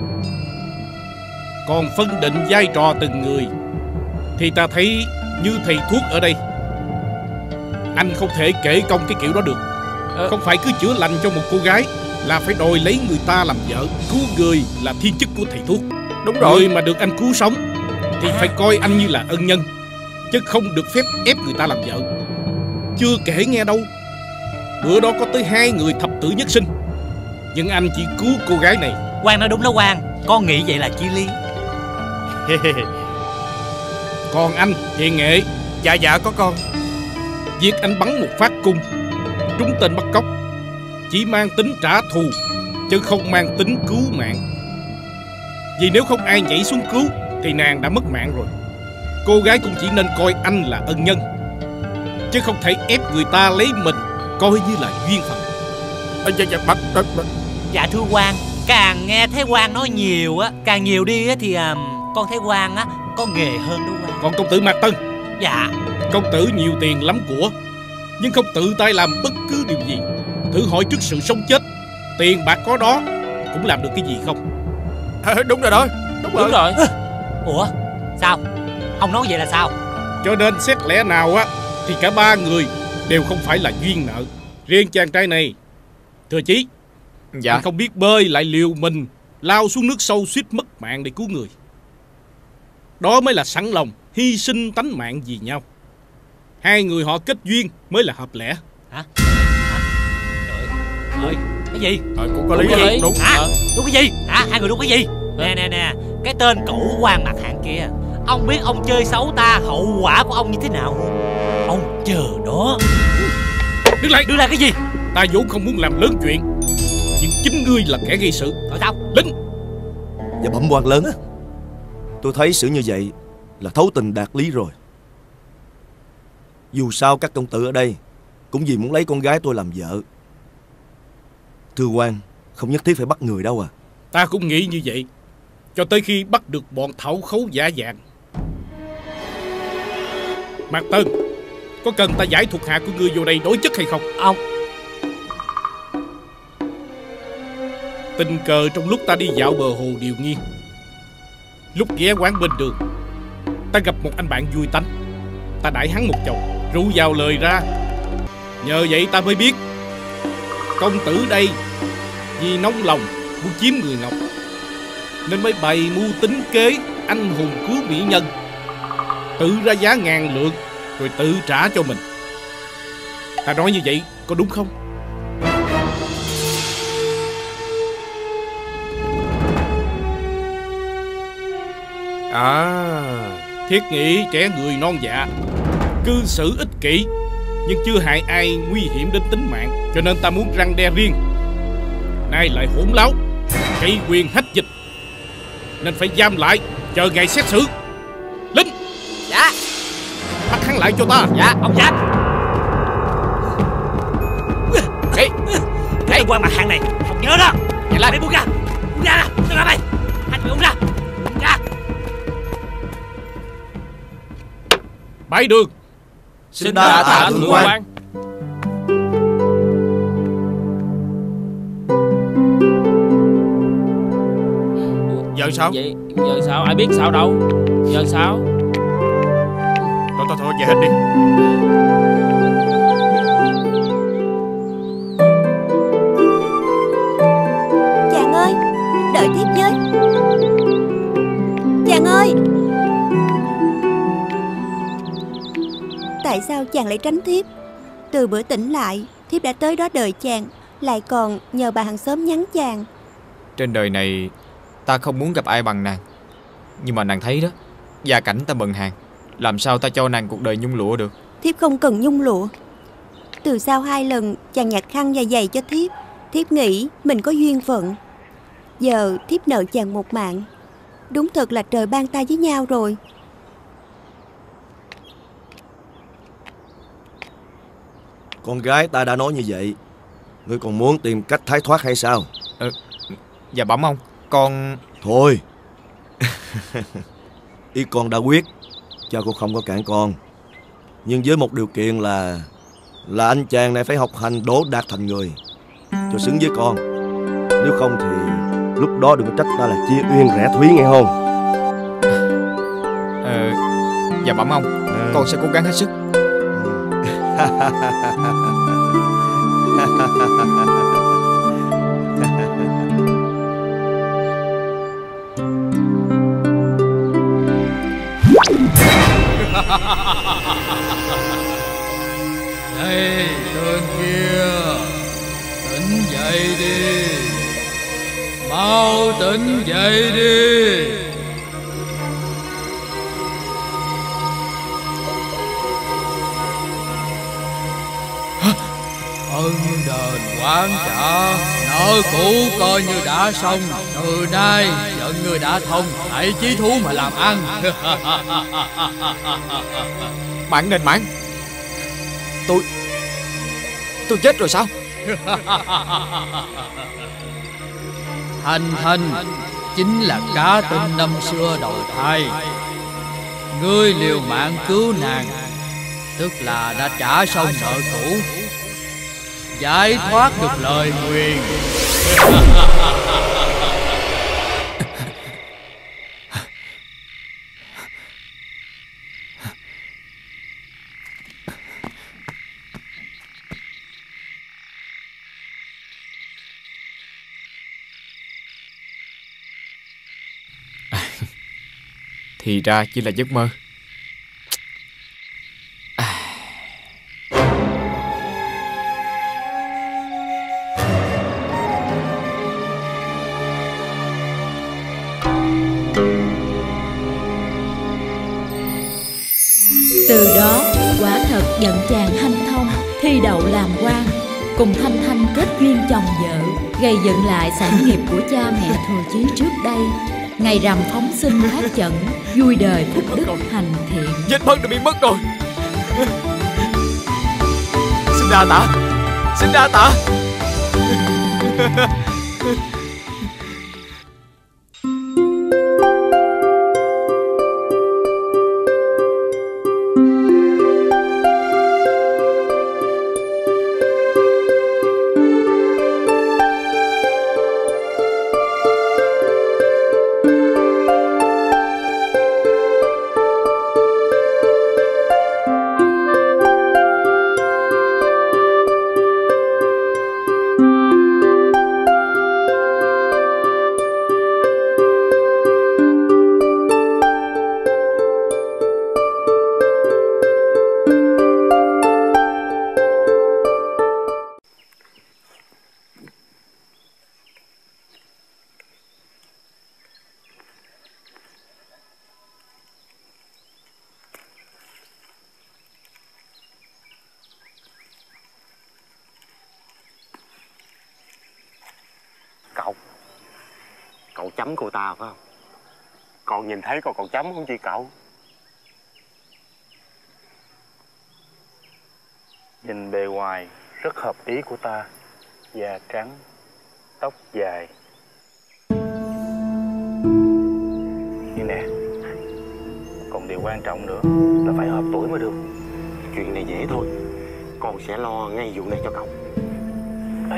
Còn phân định vai trò từng người thì ta thấy như thầy thuốc ở đây, anh không thể kể công cái kiểu đó được. Không phải cứ chữa lành cho một cô gái là phải đòi lấy người ta làm vợ. Cứu người là thiên chức của thầy thuốc. Đúng rồi. Người mà được anh cứu sống thì phải coi anh như là ân nhân, chứ không được phép ép người ta làm vợ. Chưa kể nghe đâu, bữa đó có tới hai người thập tử nhất sinh, nhưng anh chỉ cứu cô gái này. Quan nói đúng đó Quan, con nghĩ vậy là chí lý. Còn anh Hiền Nghệ. Dạ dạ có con. Việc anh bắn một phát cung trúng tên bắt cóc chỉ mang tính trả thù, chứ không mang tính cứu mạng. Vì nếu không ai nhảy xuống cứu thì nàng đã mất mạng rồi. Cô gái cũng chỉ nên coi anh là ân nhân, chứ không thể ép người ta lấy mình coi như là duyên phận. À, dạ, dạ, bắt, bắt, bắt. Dạ thưa quan, càng nghe thấy quan nói nhiều á, càng nhiều đi á thì à, con thấy quan á có nghề hơn đó quan. Còn công tử Mạc Tân. Dạ. Công tử nhiều tiền lắm của, nhưng không tự tay làm bất cứ điều gì. Thử hỏi trước sự sống chết, tiền bạc có đó cũng làm được cái gì không? À, đúng rồi đó. Đúng, đúng rồi, rồi. Ủa sao? Ông nói vậy là sao? Cho nên xét lẽ nào á thì cả ba người đều không phải là duyên nợ. Riêng chàng trai này, Thừa Chí, dạ, không biết bơi lại liều mình lao xuống nước sâu suýt mất mạng để cứu người. Đó mới là sẵn lòng hy sinh tánh mạng vì nhau. Hai người họ kết duyên mới là hợp lẽ. Hả? Hả? Trời ơi, cái gì? Ờ, cũng có lý. Đúng, lý. Đúng. Hả? Đúng cái gì? Hả? Hai người đúng cái gì? Nè nè nè, cái tên cẩu quan mặt hạng kia, ông biết ông chơi xấu ta, hậu quả của ông như thế nào? Ông chờ đó. Đứng lại. Đứng lại cái gì? Ta vốn không muốn làm lớn chuyện, Nhưng chính ngươi là kẻ gây sự. Tại sao? Lính! Và bẩm quan lớn, tôi thấy xử như vậy là thấu tình đạt lý rồi. Dù sao các công tử ở đây cũng vì muốn lấy con gái tôi làm vợ. Thưa quan, không nhất thiết phải bắt người đâu à. Ta cũng nghĩ như vậy, cho tới khi bắt được bọn thảo khấu giả dạng. Mạc Tân, có cần ta giải thuộc hạ của ngươi vô đây đối chất hay không? Ông Tình cờ trong lúc ta đi dạo bờ hồ Điều Nghiên, lúc ghé quán bên đường, ta gặp một anh bạn vui tánh. Ta đãi hắn một chầu, rượu vào lời ra. Nhờ vậy ta mới biết công tử đây vì nóng lòng muốn chiếm người Ngọc, nên mới bày mưu tính kế anh hùng cứu mỹ nhân, tự ra giá ngàn lượng rồi tự trả cho mình. Ta nói như vậy có đúng không? À, thiết nghĩ trẻ người non dạ, cư xử ích kỷ, nhưng chưa hại ai nguy hiểm đến tính mạng, cho nên ta muốn răn đe riêng. Nay lại hỗn láo, gây quyền hách dịch, nên phải giam lại, chờ ngày xét xử. Lính! Dạ. Bắt hắn lại cho ta. Dạ, ông giám. Ê, Cái quan mặt hàng này, không nhớ đó. Nhanh lên, buông ra, buông ra, buông ra mày. Anh phải buông ra, buông ra. Bái đường. Xin đa tạ thượng quan. Giờ sao? Vậy giờ sao? Ai biết sao đâu. Giờ sao? Thôi thôi thôi, về hết đi. Chàng ơi, đợi thiếp với. Chàng ơi, tại sao chàng lại tránh thiếp? Từ bữa tỉnh lại, thiếp đã tới đó đợi chàng, lại còn nhờ bà hàng xóm nhắn chàng. Trên đời này ta không muốn gặp ai bằng nàng, nhưng mà nàng thấy đó, gia cảnh ta bần hàn, làm sao ta cho nàng cuộc đời nhung lụa được. Thiếp không cần nhung lụa. Từ sau hai lần chàng nhặt khăn và giày cho thiếp, thiếp nghĩ mình có duyên phận. Giờ thiếp nợ chàng một mạng, đúng thật là trời ban ta với nhau rồi. Con gái ta đã nói như vậy, ngươi còn muốn tìm cách thái thoát hay sao? Ờ, dạ bẩm ông, con... Thôi. Ý con đã quyết, cha cô không có cản con. Nhưng với một điều kiện là Là anh chàng này phải học hành đỗ đạt thành người, cho xứng với con. Nếu không thì lúc đó đừng có trách ta là chia uyên rẻ thúy nghe không? Ờ, dạ bẩm ông, à. Con sẽ cố gắng hết sức. Đây, tên kia, tỉnh dậy đi, mau tỉnh dậy đi. Ân đền oán trả, nợ cũ coi như đã xong. Từ nay giận người đã thông, hãy chí thú mà làm ăn. Bạn đền mạng. Tôi Tôi chết rồi sao? Thanh Thanh chính là cá tinh năm xưa đầu thai. Ngươi liều mạng cứu nàng, tức là đã trả xong nợ cũ, giải thoát được lời nguyền. Thì ra chỉ là giấc mơ. Từ đó quả thật giận chàng hanh thông, thi đậu làm quan, cùng Thanh Thanh kết duyên chồng vợ, gây dựng lại sản nghiệp của cha mẹ Thừa Chí trước đây. Ngày rằm phóng sinh phát trận, vui đời phúc đức hành thiện. Vết bớt đã bị mất rồi. Xin đa tạ, xin đa tạ. Cậu Cậu chấm cô ta phải không? Con nhìn thấy con còn chấm không chị cậu? Nhìn bề ngoài rất hợp ý của ta. Da trắng, tóc dài. Nhưng nè, còn điều quan trọng nữa là phải hợp tuổi mới được. Chuyện này dễ thôi, con sẽ lo ngay vụ này cho cậu. Đây.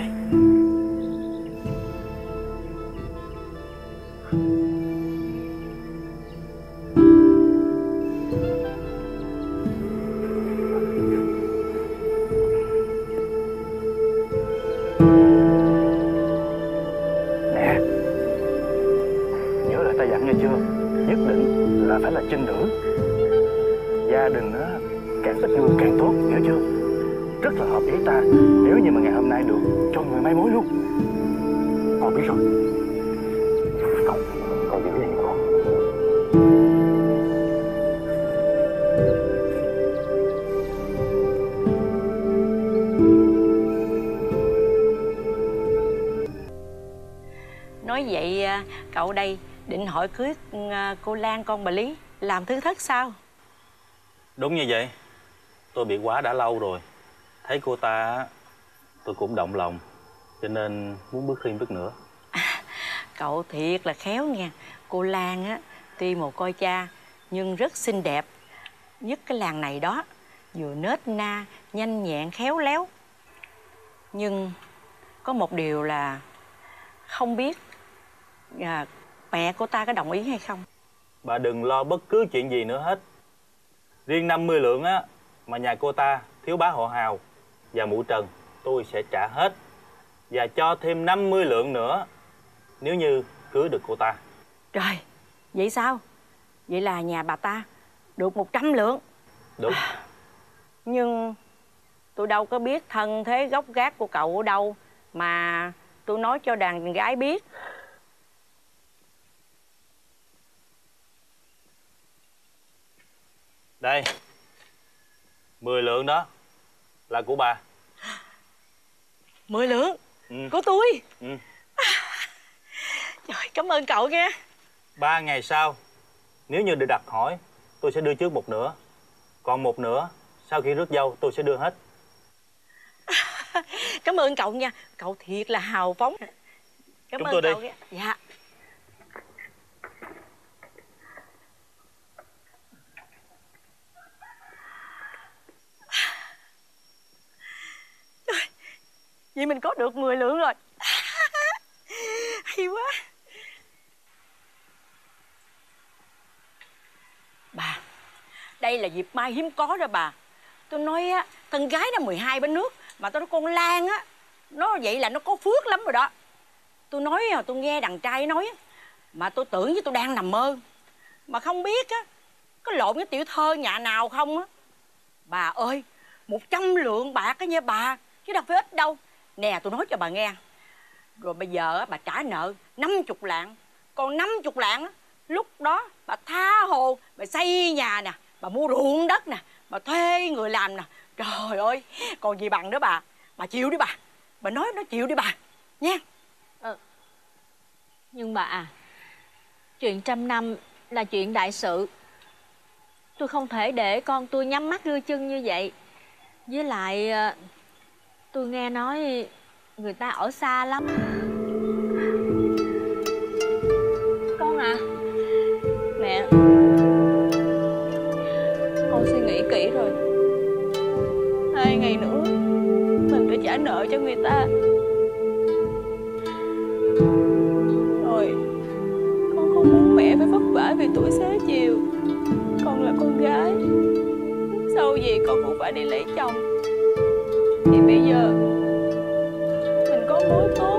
Nè, nhớ lời ta dặn nghe chưa? Nhất định là phải là trinh nữ. Gia đình á, càng ít người càng tốt, hiểu chưa? Rất là hợp ý ta. Nếu như mà ngày hôm nay được cho người mai mối luôn. Con biết rồi. Cậu, cậu giữ lại con. Nói vậy cậu đây định hỏi cưới cô Lan con bà Lý làm thứ thất sao? Đúng như vậy. Tôi bị quá đã lâu rồi. Thấy cô ta tôi cũng động lòng, cho nên muốn bước thêm bước nữa. À, cậu thiệt là khéo nha. Cô Lan á tuy mồ côi cha nhưng rất xinh đẹp, nhất cái làng này đó, vừa nết na, nhanh nhẹn, khéo léo. Nhưng có một điều là không biết à, mẹ cô ta có đồng ý hay không. Bà đừng lo bất cứ chuyện gì nữa hết. Riêng năm mươi lượng á mà nhà cô ta thiếu bá họ Hào và mụ Trần tôi sẽ trả hết, và cho thêm năm mươi lượng nữa nếu như cưới được cô ta. Trời, vậy sao? Vậy là nhà bà ta được một trăm lượng. Đúng. À, nhưng tôi đâu có biết thân thế gốc gác của cậu ở đâu mà tôi nói cho đàn gái biết. Đây, mười lượng đó là của bà. Mười lượng? Ừ. Của tôi? Ừ. À, trời, cảm ơn cậu nha. Ba ngày sau, nếu như được đặt hỏi, tôi sẽ đưa trước một nửa. Còn một nửa, sau khi rước dâu tôi sẽ đưa hết. À, cảm ơn cậu nha. Cậu thiệt là hào phóng. Cảm Chúng ơn tôi cậu đi. nha. Dạ. Vậy mình có được mười lượng rồi. Hay quá. Bà, đây là dịp mai hiếm có đó bà. Tôi nói á, thân gái nó mười hai bên nước, mà tôi nói con Lan á, nó vậy là nó có phước lắm rồi đó. Tôi nói, tôi nghe đàn trai nói mà tôi tưởng như tôi đang nằm mơ. Mà không biết á, có lộn cái tiểu thơ nhà nào không á. Bà ơi, một trăm lượng bạc á nha bà, chứ đâu phải ít đâu. Nè, tôi nói cho bà nghe. Rồi bây giờ bà trả nợ năm mươi lạng. Còn năm mươi lạng á, lúc đó bà tha hồ, bà xây nhà nè, bà mua ruộng đất nè, bà thuê người làm nè. Trời ơi, còn gì bằng nữa bà. Bà chịu đi bà. Bà nói nó chịu đi bà nha. bà à, chuyện trăm năm là chuyện đại sự. Tôi không thể để con tôi nhắm mắt đưa chân như vậy. Với lại tôi nghe nói người ta ở xa lắm. Con à, mẹ, con suy nghĩ kỹ rồi. Hai ngày nữa mình phải trả nợ cho người ta. Rồi con không muốn mẹ phải vất vả vì tuổi xế chiều. Con là con gái, sau gì con cũng phải đi lấy chồng. Thì bây giờ mình có mối tốt,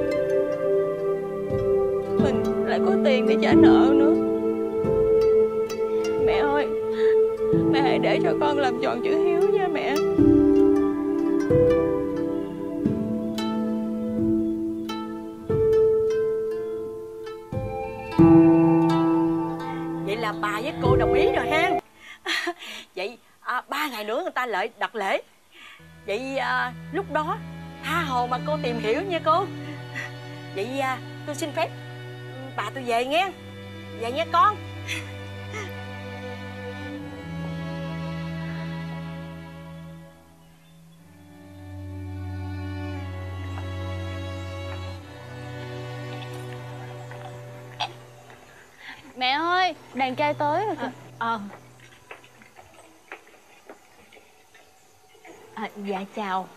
mình lại có tiền để trả nợ nữa. Mẹ ơi, mẹ hãy để cho con làm tròn chữ hiếu nha mẹ. Vậy là bà với cô đồng ý rồi ha. Vậy à, ba ngày nữa người ta lại đặt lễ. Vậy à, lúc đó tha hồ mà cô tìm hiểu nha cô. Vậy à, tôi xin phép bà tôi về nghe. Về nha con. Mẹ ơi, đàn trai tới rồi kìa. Ờ à, à, dạ chào.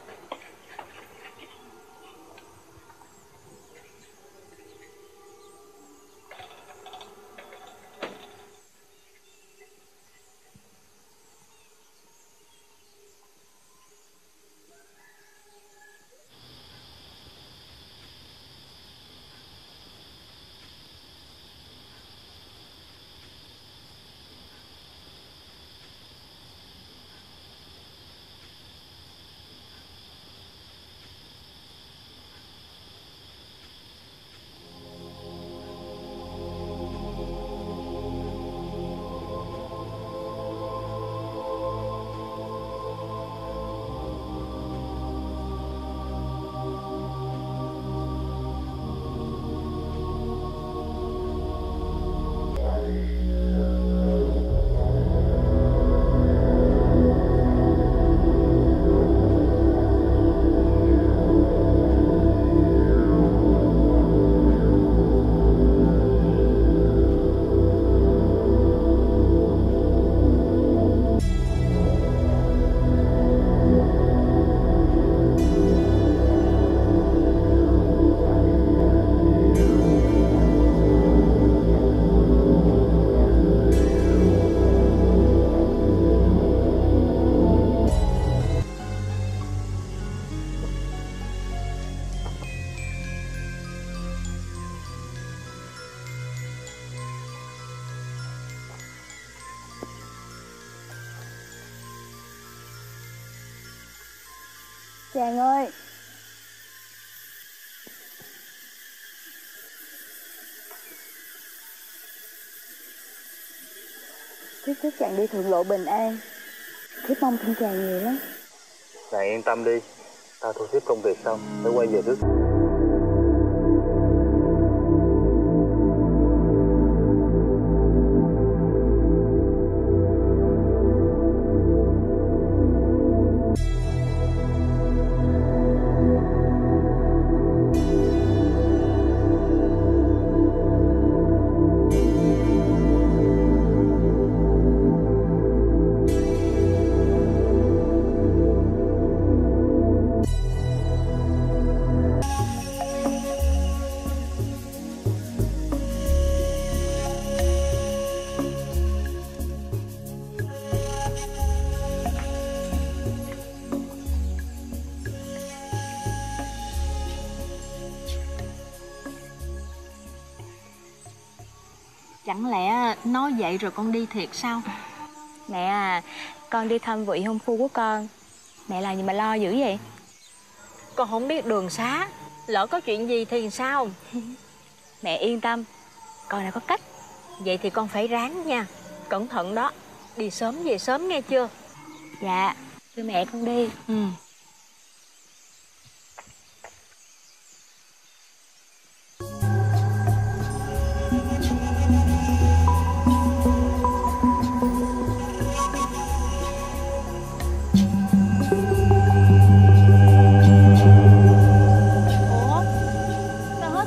Chàng ơi, thiếp chúc chàng đi thượng lộ bình an. Thiếp mong thương chàng nhiều lắm. Nàng yên tâm đi, ta thu xếp công việc xong sẽ quay về trước. Chẳng lẽ nói vậy rồi con đi thiệt sao? Mẹ à, con đi thăm vị hôn phu của con. Mẹ làm gì mà lo dữ vậy? Con không biết đường xá, lỡ có chuyện gì thì sao? Mẹ yên tâm, con đã có cách. Vậy thì con phải ráng nha. Cẩn thận đó, đi sớm về sớm nghe chưa? Dạ, thưa mẹ con đi. Ừ.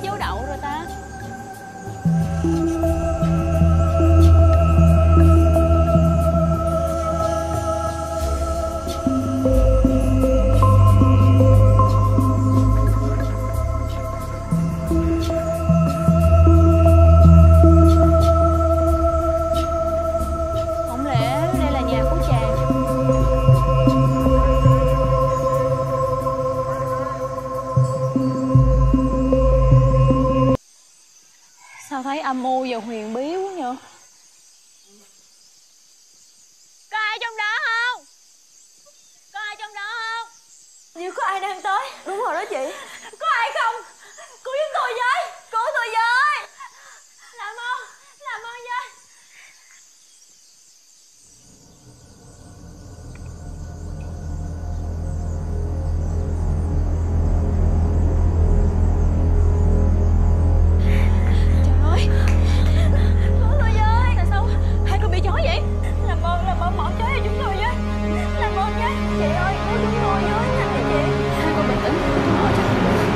dấu đậu rồi ta? Không lẽ đây là nhà của chàng? Sao thấy âm u và huyền bí quá nhở? Có ai trong đó không? Có ai trong đó không? Như có ai đang tới. Đúng rồi đó chị. Có ai không? Cứu giúp tôi với. Cứu tôi với. Làm ơn. Làm ơn với. Trời ơi, cứu tôi với. Tại sao hai con bị chó vậy? Làm ơn, làm ơn bỏ chó cho chúng tôi với. Làm ơn với. Chị ơi, cứu chúng tôi với. Nhanh đi chị. Hai con bình tĩnh. Bỏ cho.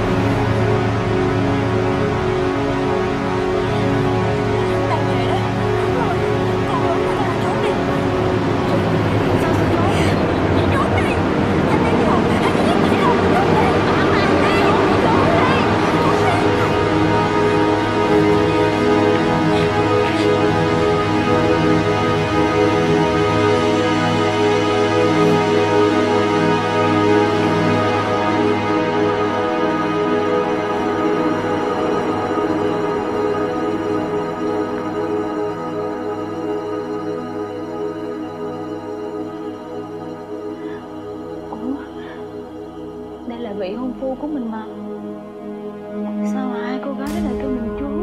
Đang về đó. Đúng rồi. Con lớn nó đang trốn đi. Sao sao trốn? Trốn đi. Nhanh đi nào. Hãy đi giúp chị nào. Trốn đi. Bạn bạn đi. Trốn đi. Trốn đi. Ủa, đây là vị hôn phu của mình mà. Sao hai cô gái lại kêu mình chú?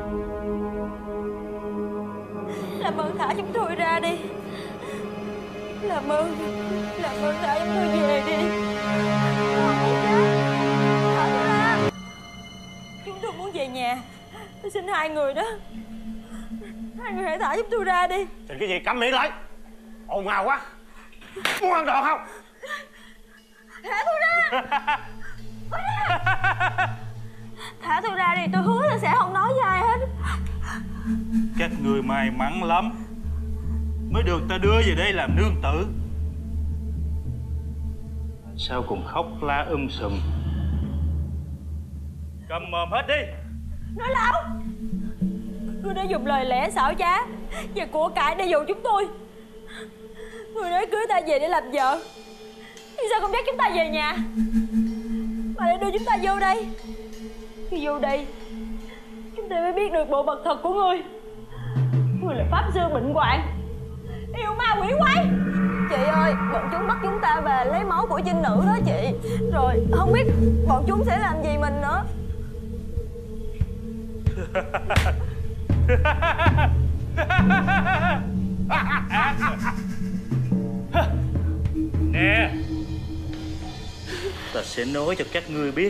Làm ơn thả chúng tôi ra đi. Làm ơn, làm ơn thả chúng tôi về đi. Tôi không muốn chết. Thả tôi ra. Chúng tôi muốn về nhà. Tôi xin hai người đó. Hai người hãy thả chúng tôi ra đi. Trình cái gì, câm miệng lại. Ồn ào quá. Muốn ăn đòn không? Thả tôi ra. Thả tôi ra đi, tôi hứa là sẽ không nói với ai hết. Các người may mắn lắm mới được ta đưa về đây làm nương tử. Sao cùng khóc la um sùm? Cầm mồm hết đi. Nói láo. Ngươi đã dùng lời lẽ xảo trá và của cải để dụ chúng tôi. Ngươi nói cưới ta về để làm vợ, nhưng sao không dắt chúng ta về nhà mà lại đưa chúng ta vô đây? Khi vô đây chúng ta mới biết được bộ mặt thật của ngươi. Ngươi là pháp sư bệnh hoạn, yêu ma quỷ quái. Chị ơi, bọn chúng bắt chúng ta về lấy máu của trinh nữ đó chị. Rồi không biết bọn chúng sẽ làm gì mình nữa. Nè, ta sẽ nói cho các ngươi biết,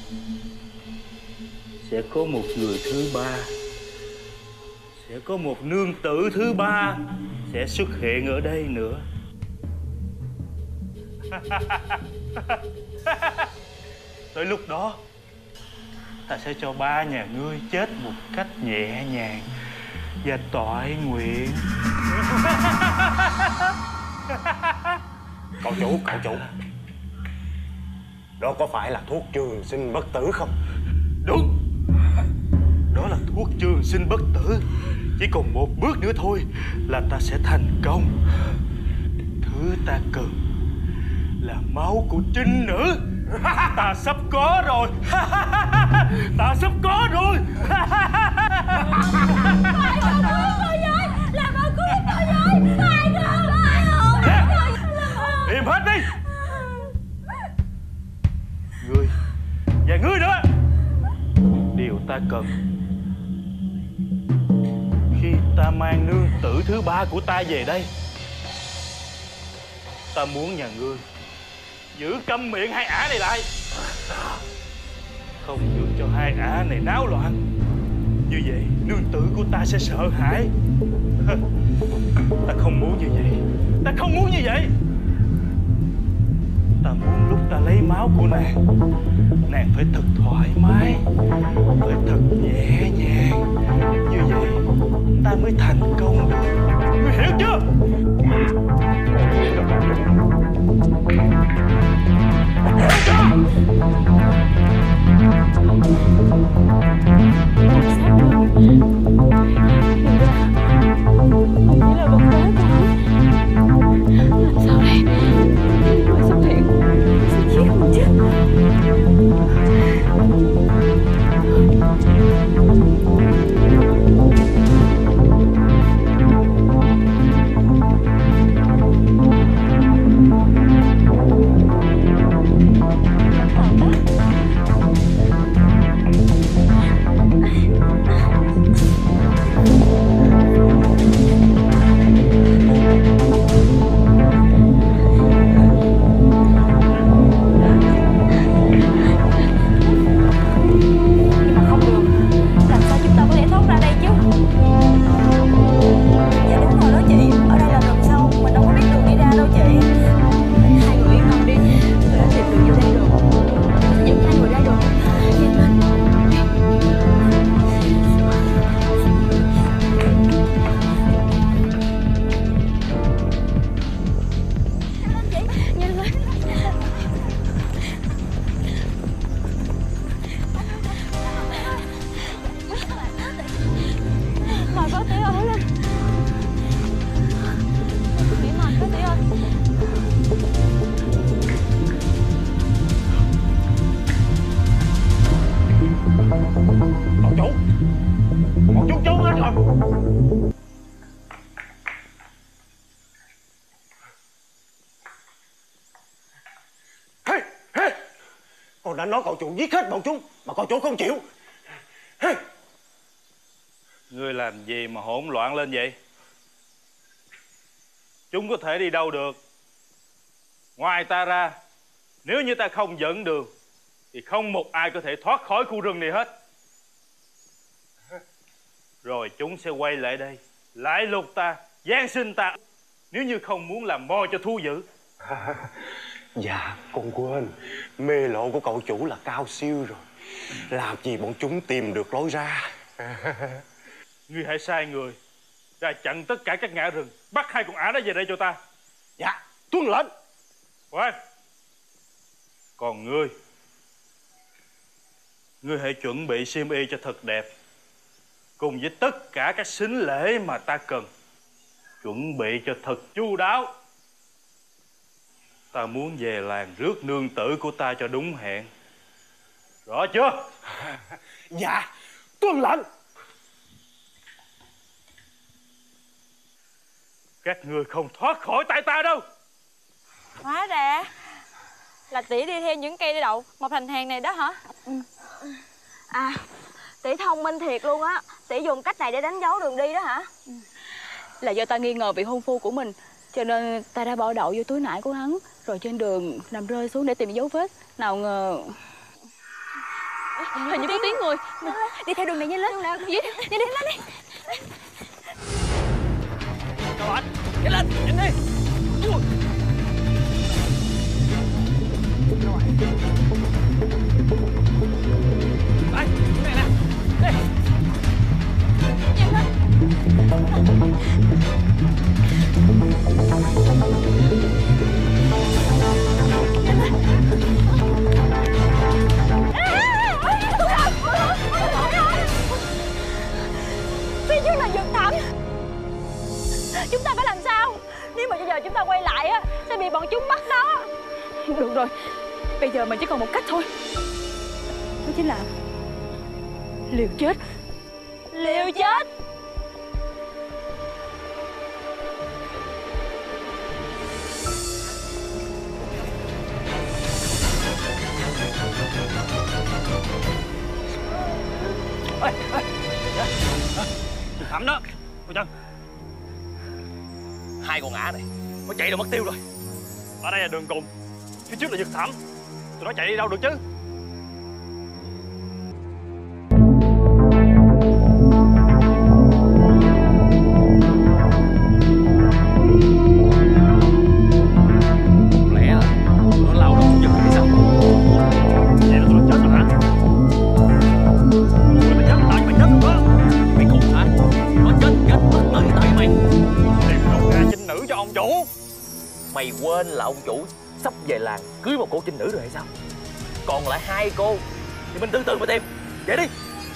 sẽ có một người thứ ba, sẽ có một nương tử thứ ba sẽ xuất hiện ở đây nữa. Tới lúc đó ta sẽ cho ba nhà ngươi chết một cách nhẹ nhàng và toại nguyện. Cậu chủ, cậu chủ, đó có phải là thuốc trường sinh bất tử không? Đúng, đó là thuốc trường sinh bất tử. Chỉ còn một bước nữa thôi là ta sẽ thành công. Thứ ta cần là máu của trinh nữ. Ta sắp có rồi. Ta sắp có rồi. Ai cứu tôi với? Làm ơn cứu giúp tôi với. Ai cứu? Ai cứu? Im hết đi. Ngươi và ngươi nữa. Điều ta cần khi ta mang nương tử thứ ba của ta về đây, ta muốn nhà ngươi giữ câm miệng hai ả này lại, không được cho hai ả này náo loạn. Như vậy nương tử của ta sẽ sợ hãi. Ta không muốn như vậy. Ta không muốn như vậy. Ta muốn lúc ta lấy máu của nàng, nàng phải thật thoải mái, phải chủ. Cậu chủ trốn hết rồi. Hey, hey. Con đã nói cậu chủ giết hết bọn chúng mà cậu chủ không chịu. Hey. Ngươi làm gì mà hỗn loạn lên vậy? Chúng có thể đi đâu được? Ngoài ta ra, nếu như ta không dẫn đường thì không một ai có thể thoát khỏi khu rừng này hết. Rồi chúng sẽ quay lại đây, lại lục ta, giáng sinh ta, nếu như không muốn làm mồi cho thú dữ. Dạ, con quên. Mê lộ của cậu chủ là cao siêu rồi. Làm gì bọn chúng tìm được lối ra. Ngươi hãy sai người ra chặn tất cả các ngã rừng, bắt hai con ả đó về đây cho ta. Dạ, tuân lệnh. Khoan. Còn ngươi, ngươi hãy chuẩn bị xiêm y cho thật đẹp, cùng với tất cả các sính lễ mà ta cần. Chuẩn bị cho thật chu đáo. Ta muốn về làng rước nương tử của ta cho đúng hẹn. Rõ chưa? Dạ, tuân lệnh. Các ngươi không thoát khỏi tay ta đâu. Hóa ra là tỷ đi theo những cây đậu mọc thành hàng này đó hả? Ừ. À, tỷ thông minh thiệt luôn á. Tỷ dùng cách này để đánh dấu đường đi đó hả? Ừ. Là do ta nghi ngờ vị hôn phu của mình, cho nên ta đã bỏ đậu vô túi nải của hắn, rồi trên đường nằm rơi xuống để tìm dấu vết. Nào ngờ hình như có tiếng người. Đi theo đường này, nhanh lên. Đi, đi, đi lên đi. Rồi anh, nhanh lên, nhanh đi. Ui. Đây, này nè, đây. Nhanh lên. Phía trước là vực thẳm. Chúng ta phải làm sao? Nếu mà bây giờ chúng ta quay lại á, sẽ bị bọn chúng bắt đó. Được rồi, bây giờ mình chỉ còn một cách thôi. Đó chính là liều chết. Liều chết? Ê, ê. Vực thẳm đó, cô chân. Hai con ả này nó chạy đâu mất tiêu rồi. Ở đây là đường cùng, phía trước là vực thẳm. Tụi nó chạy đi đâu được chứ? Lẽ là nó lao đâu xuống vực thì sao? Vậy là tụi nó chết rồi hả? Tụi nó chết tại mày chết rồi đó. Mày khùng hả? Nó chết chết mất tới tay mày. Tìm đâu ra trinh nữ cho ông chủ. Mày quên là ông chủ sắp về làng cưới một cô trinh nữ rồi hay sao? Còn lại hai cô thì mình từ từ mà tìm. Vậy đi.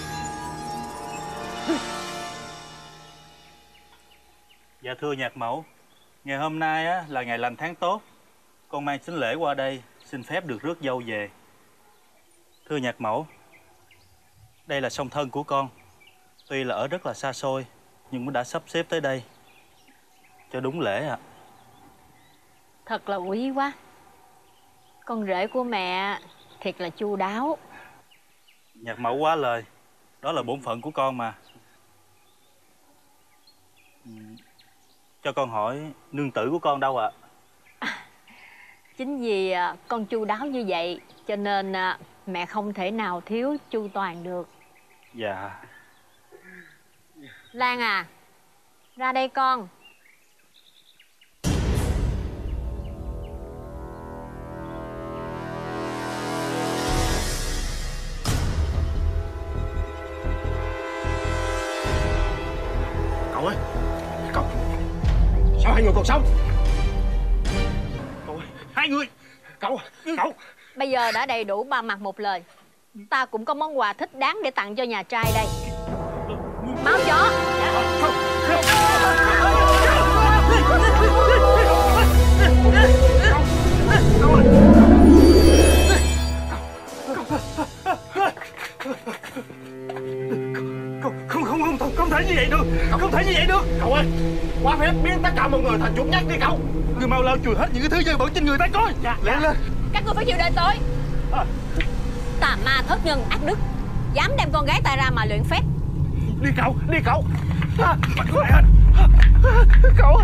Dạ thưa nhạc mẫu, ngày hôm nay á, là ngày lành tháng tốt. Con mang sính lễ qua đây, xin phép được rước dâu về. Thưa nhạc mẫu, đây là song thân của con. Tuy là ở rất là xa xôi, nhưng cũng đã sắp xếp tới đây cho đúng lễ ạ. À. Thật là quý quá. Con rể của mẹ thiệt là chu đáo. Nhạc mẫu quá lời, đó là bổn phận của con mà. Cho con hỏi nương tử của con đâu ạ? À, chính vì con chu đáo như vậy cho nên mẹ không thể nào thiếu chu toàn được. Dạ. Lan à, ra đây con. Cậu ơi, cậu sao hai người còn sống? Cậu ơi, hai người. Cậu, cậu. Bây giờ đã đầy đủ ba mặt một lời. Ta cũng có món quà thích đáng để tặng cho nhà trai đây. Máu chó. không thể như vậy được. Không thể như vậy được. Cậu ơi, quá phép biến tất cả mọi người thành chuột nhắt đi cậu. Người mau lau chùi hết những cái thứ dơ bẩn trên người ta coi. Dạ, lên lên. Các người phải chịu đền tội. À. Tà ma thất nhân ác đức, dám đem con gái ta ra mà luyện phép. Đi cậu, đi cậu. À, lại hết. Cậu.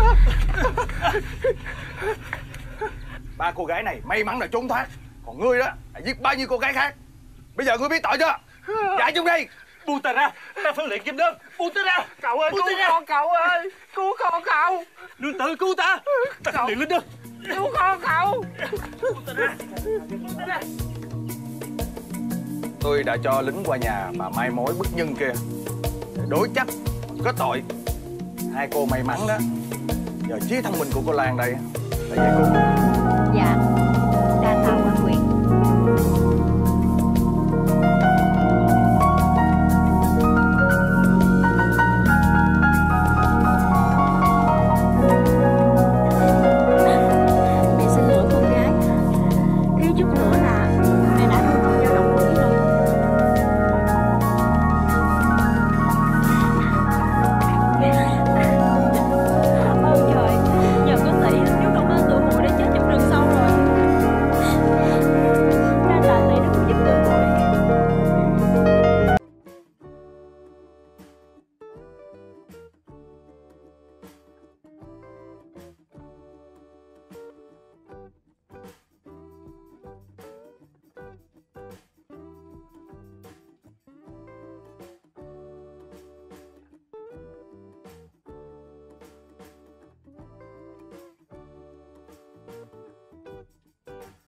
Ba cô gái này may mắn là trốn thoát. Còn ngươi đó đã giết bao nhiêu cô gái khác. Bây giờ ngươi biết tội chưa? Giải chúng đi. Buông ta ra, ta phải luyện kim đơn. Buông ta ra. Cậu ơi, cứu con cậu ơi. Cứu con cậu. Nương tử cứu ta. Ta phải luyện linh đơn. Cứu con cậu. Buông ta ra. Buông ta ra. Tôi đã cho lính qua nhà mà mai mối bức nhân kia để đối chất có tội. Hai cô may mắn đó. Giờ trí thông minh của cô Lan đây là vậy cô.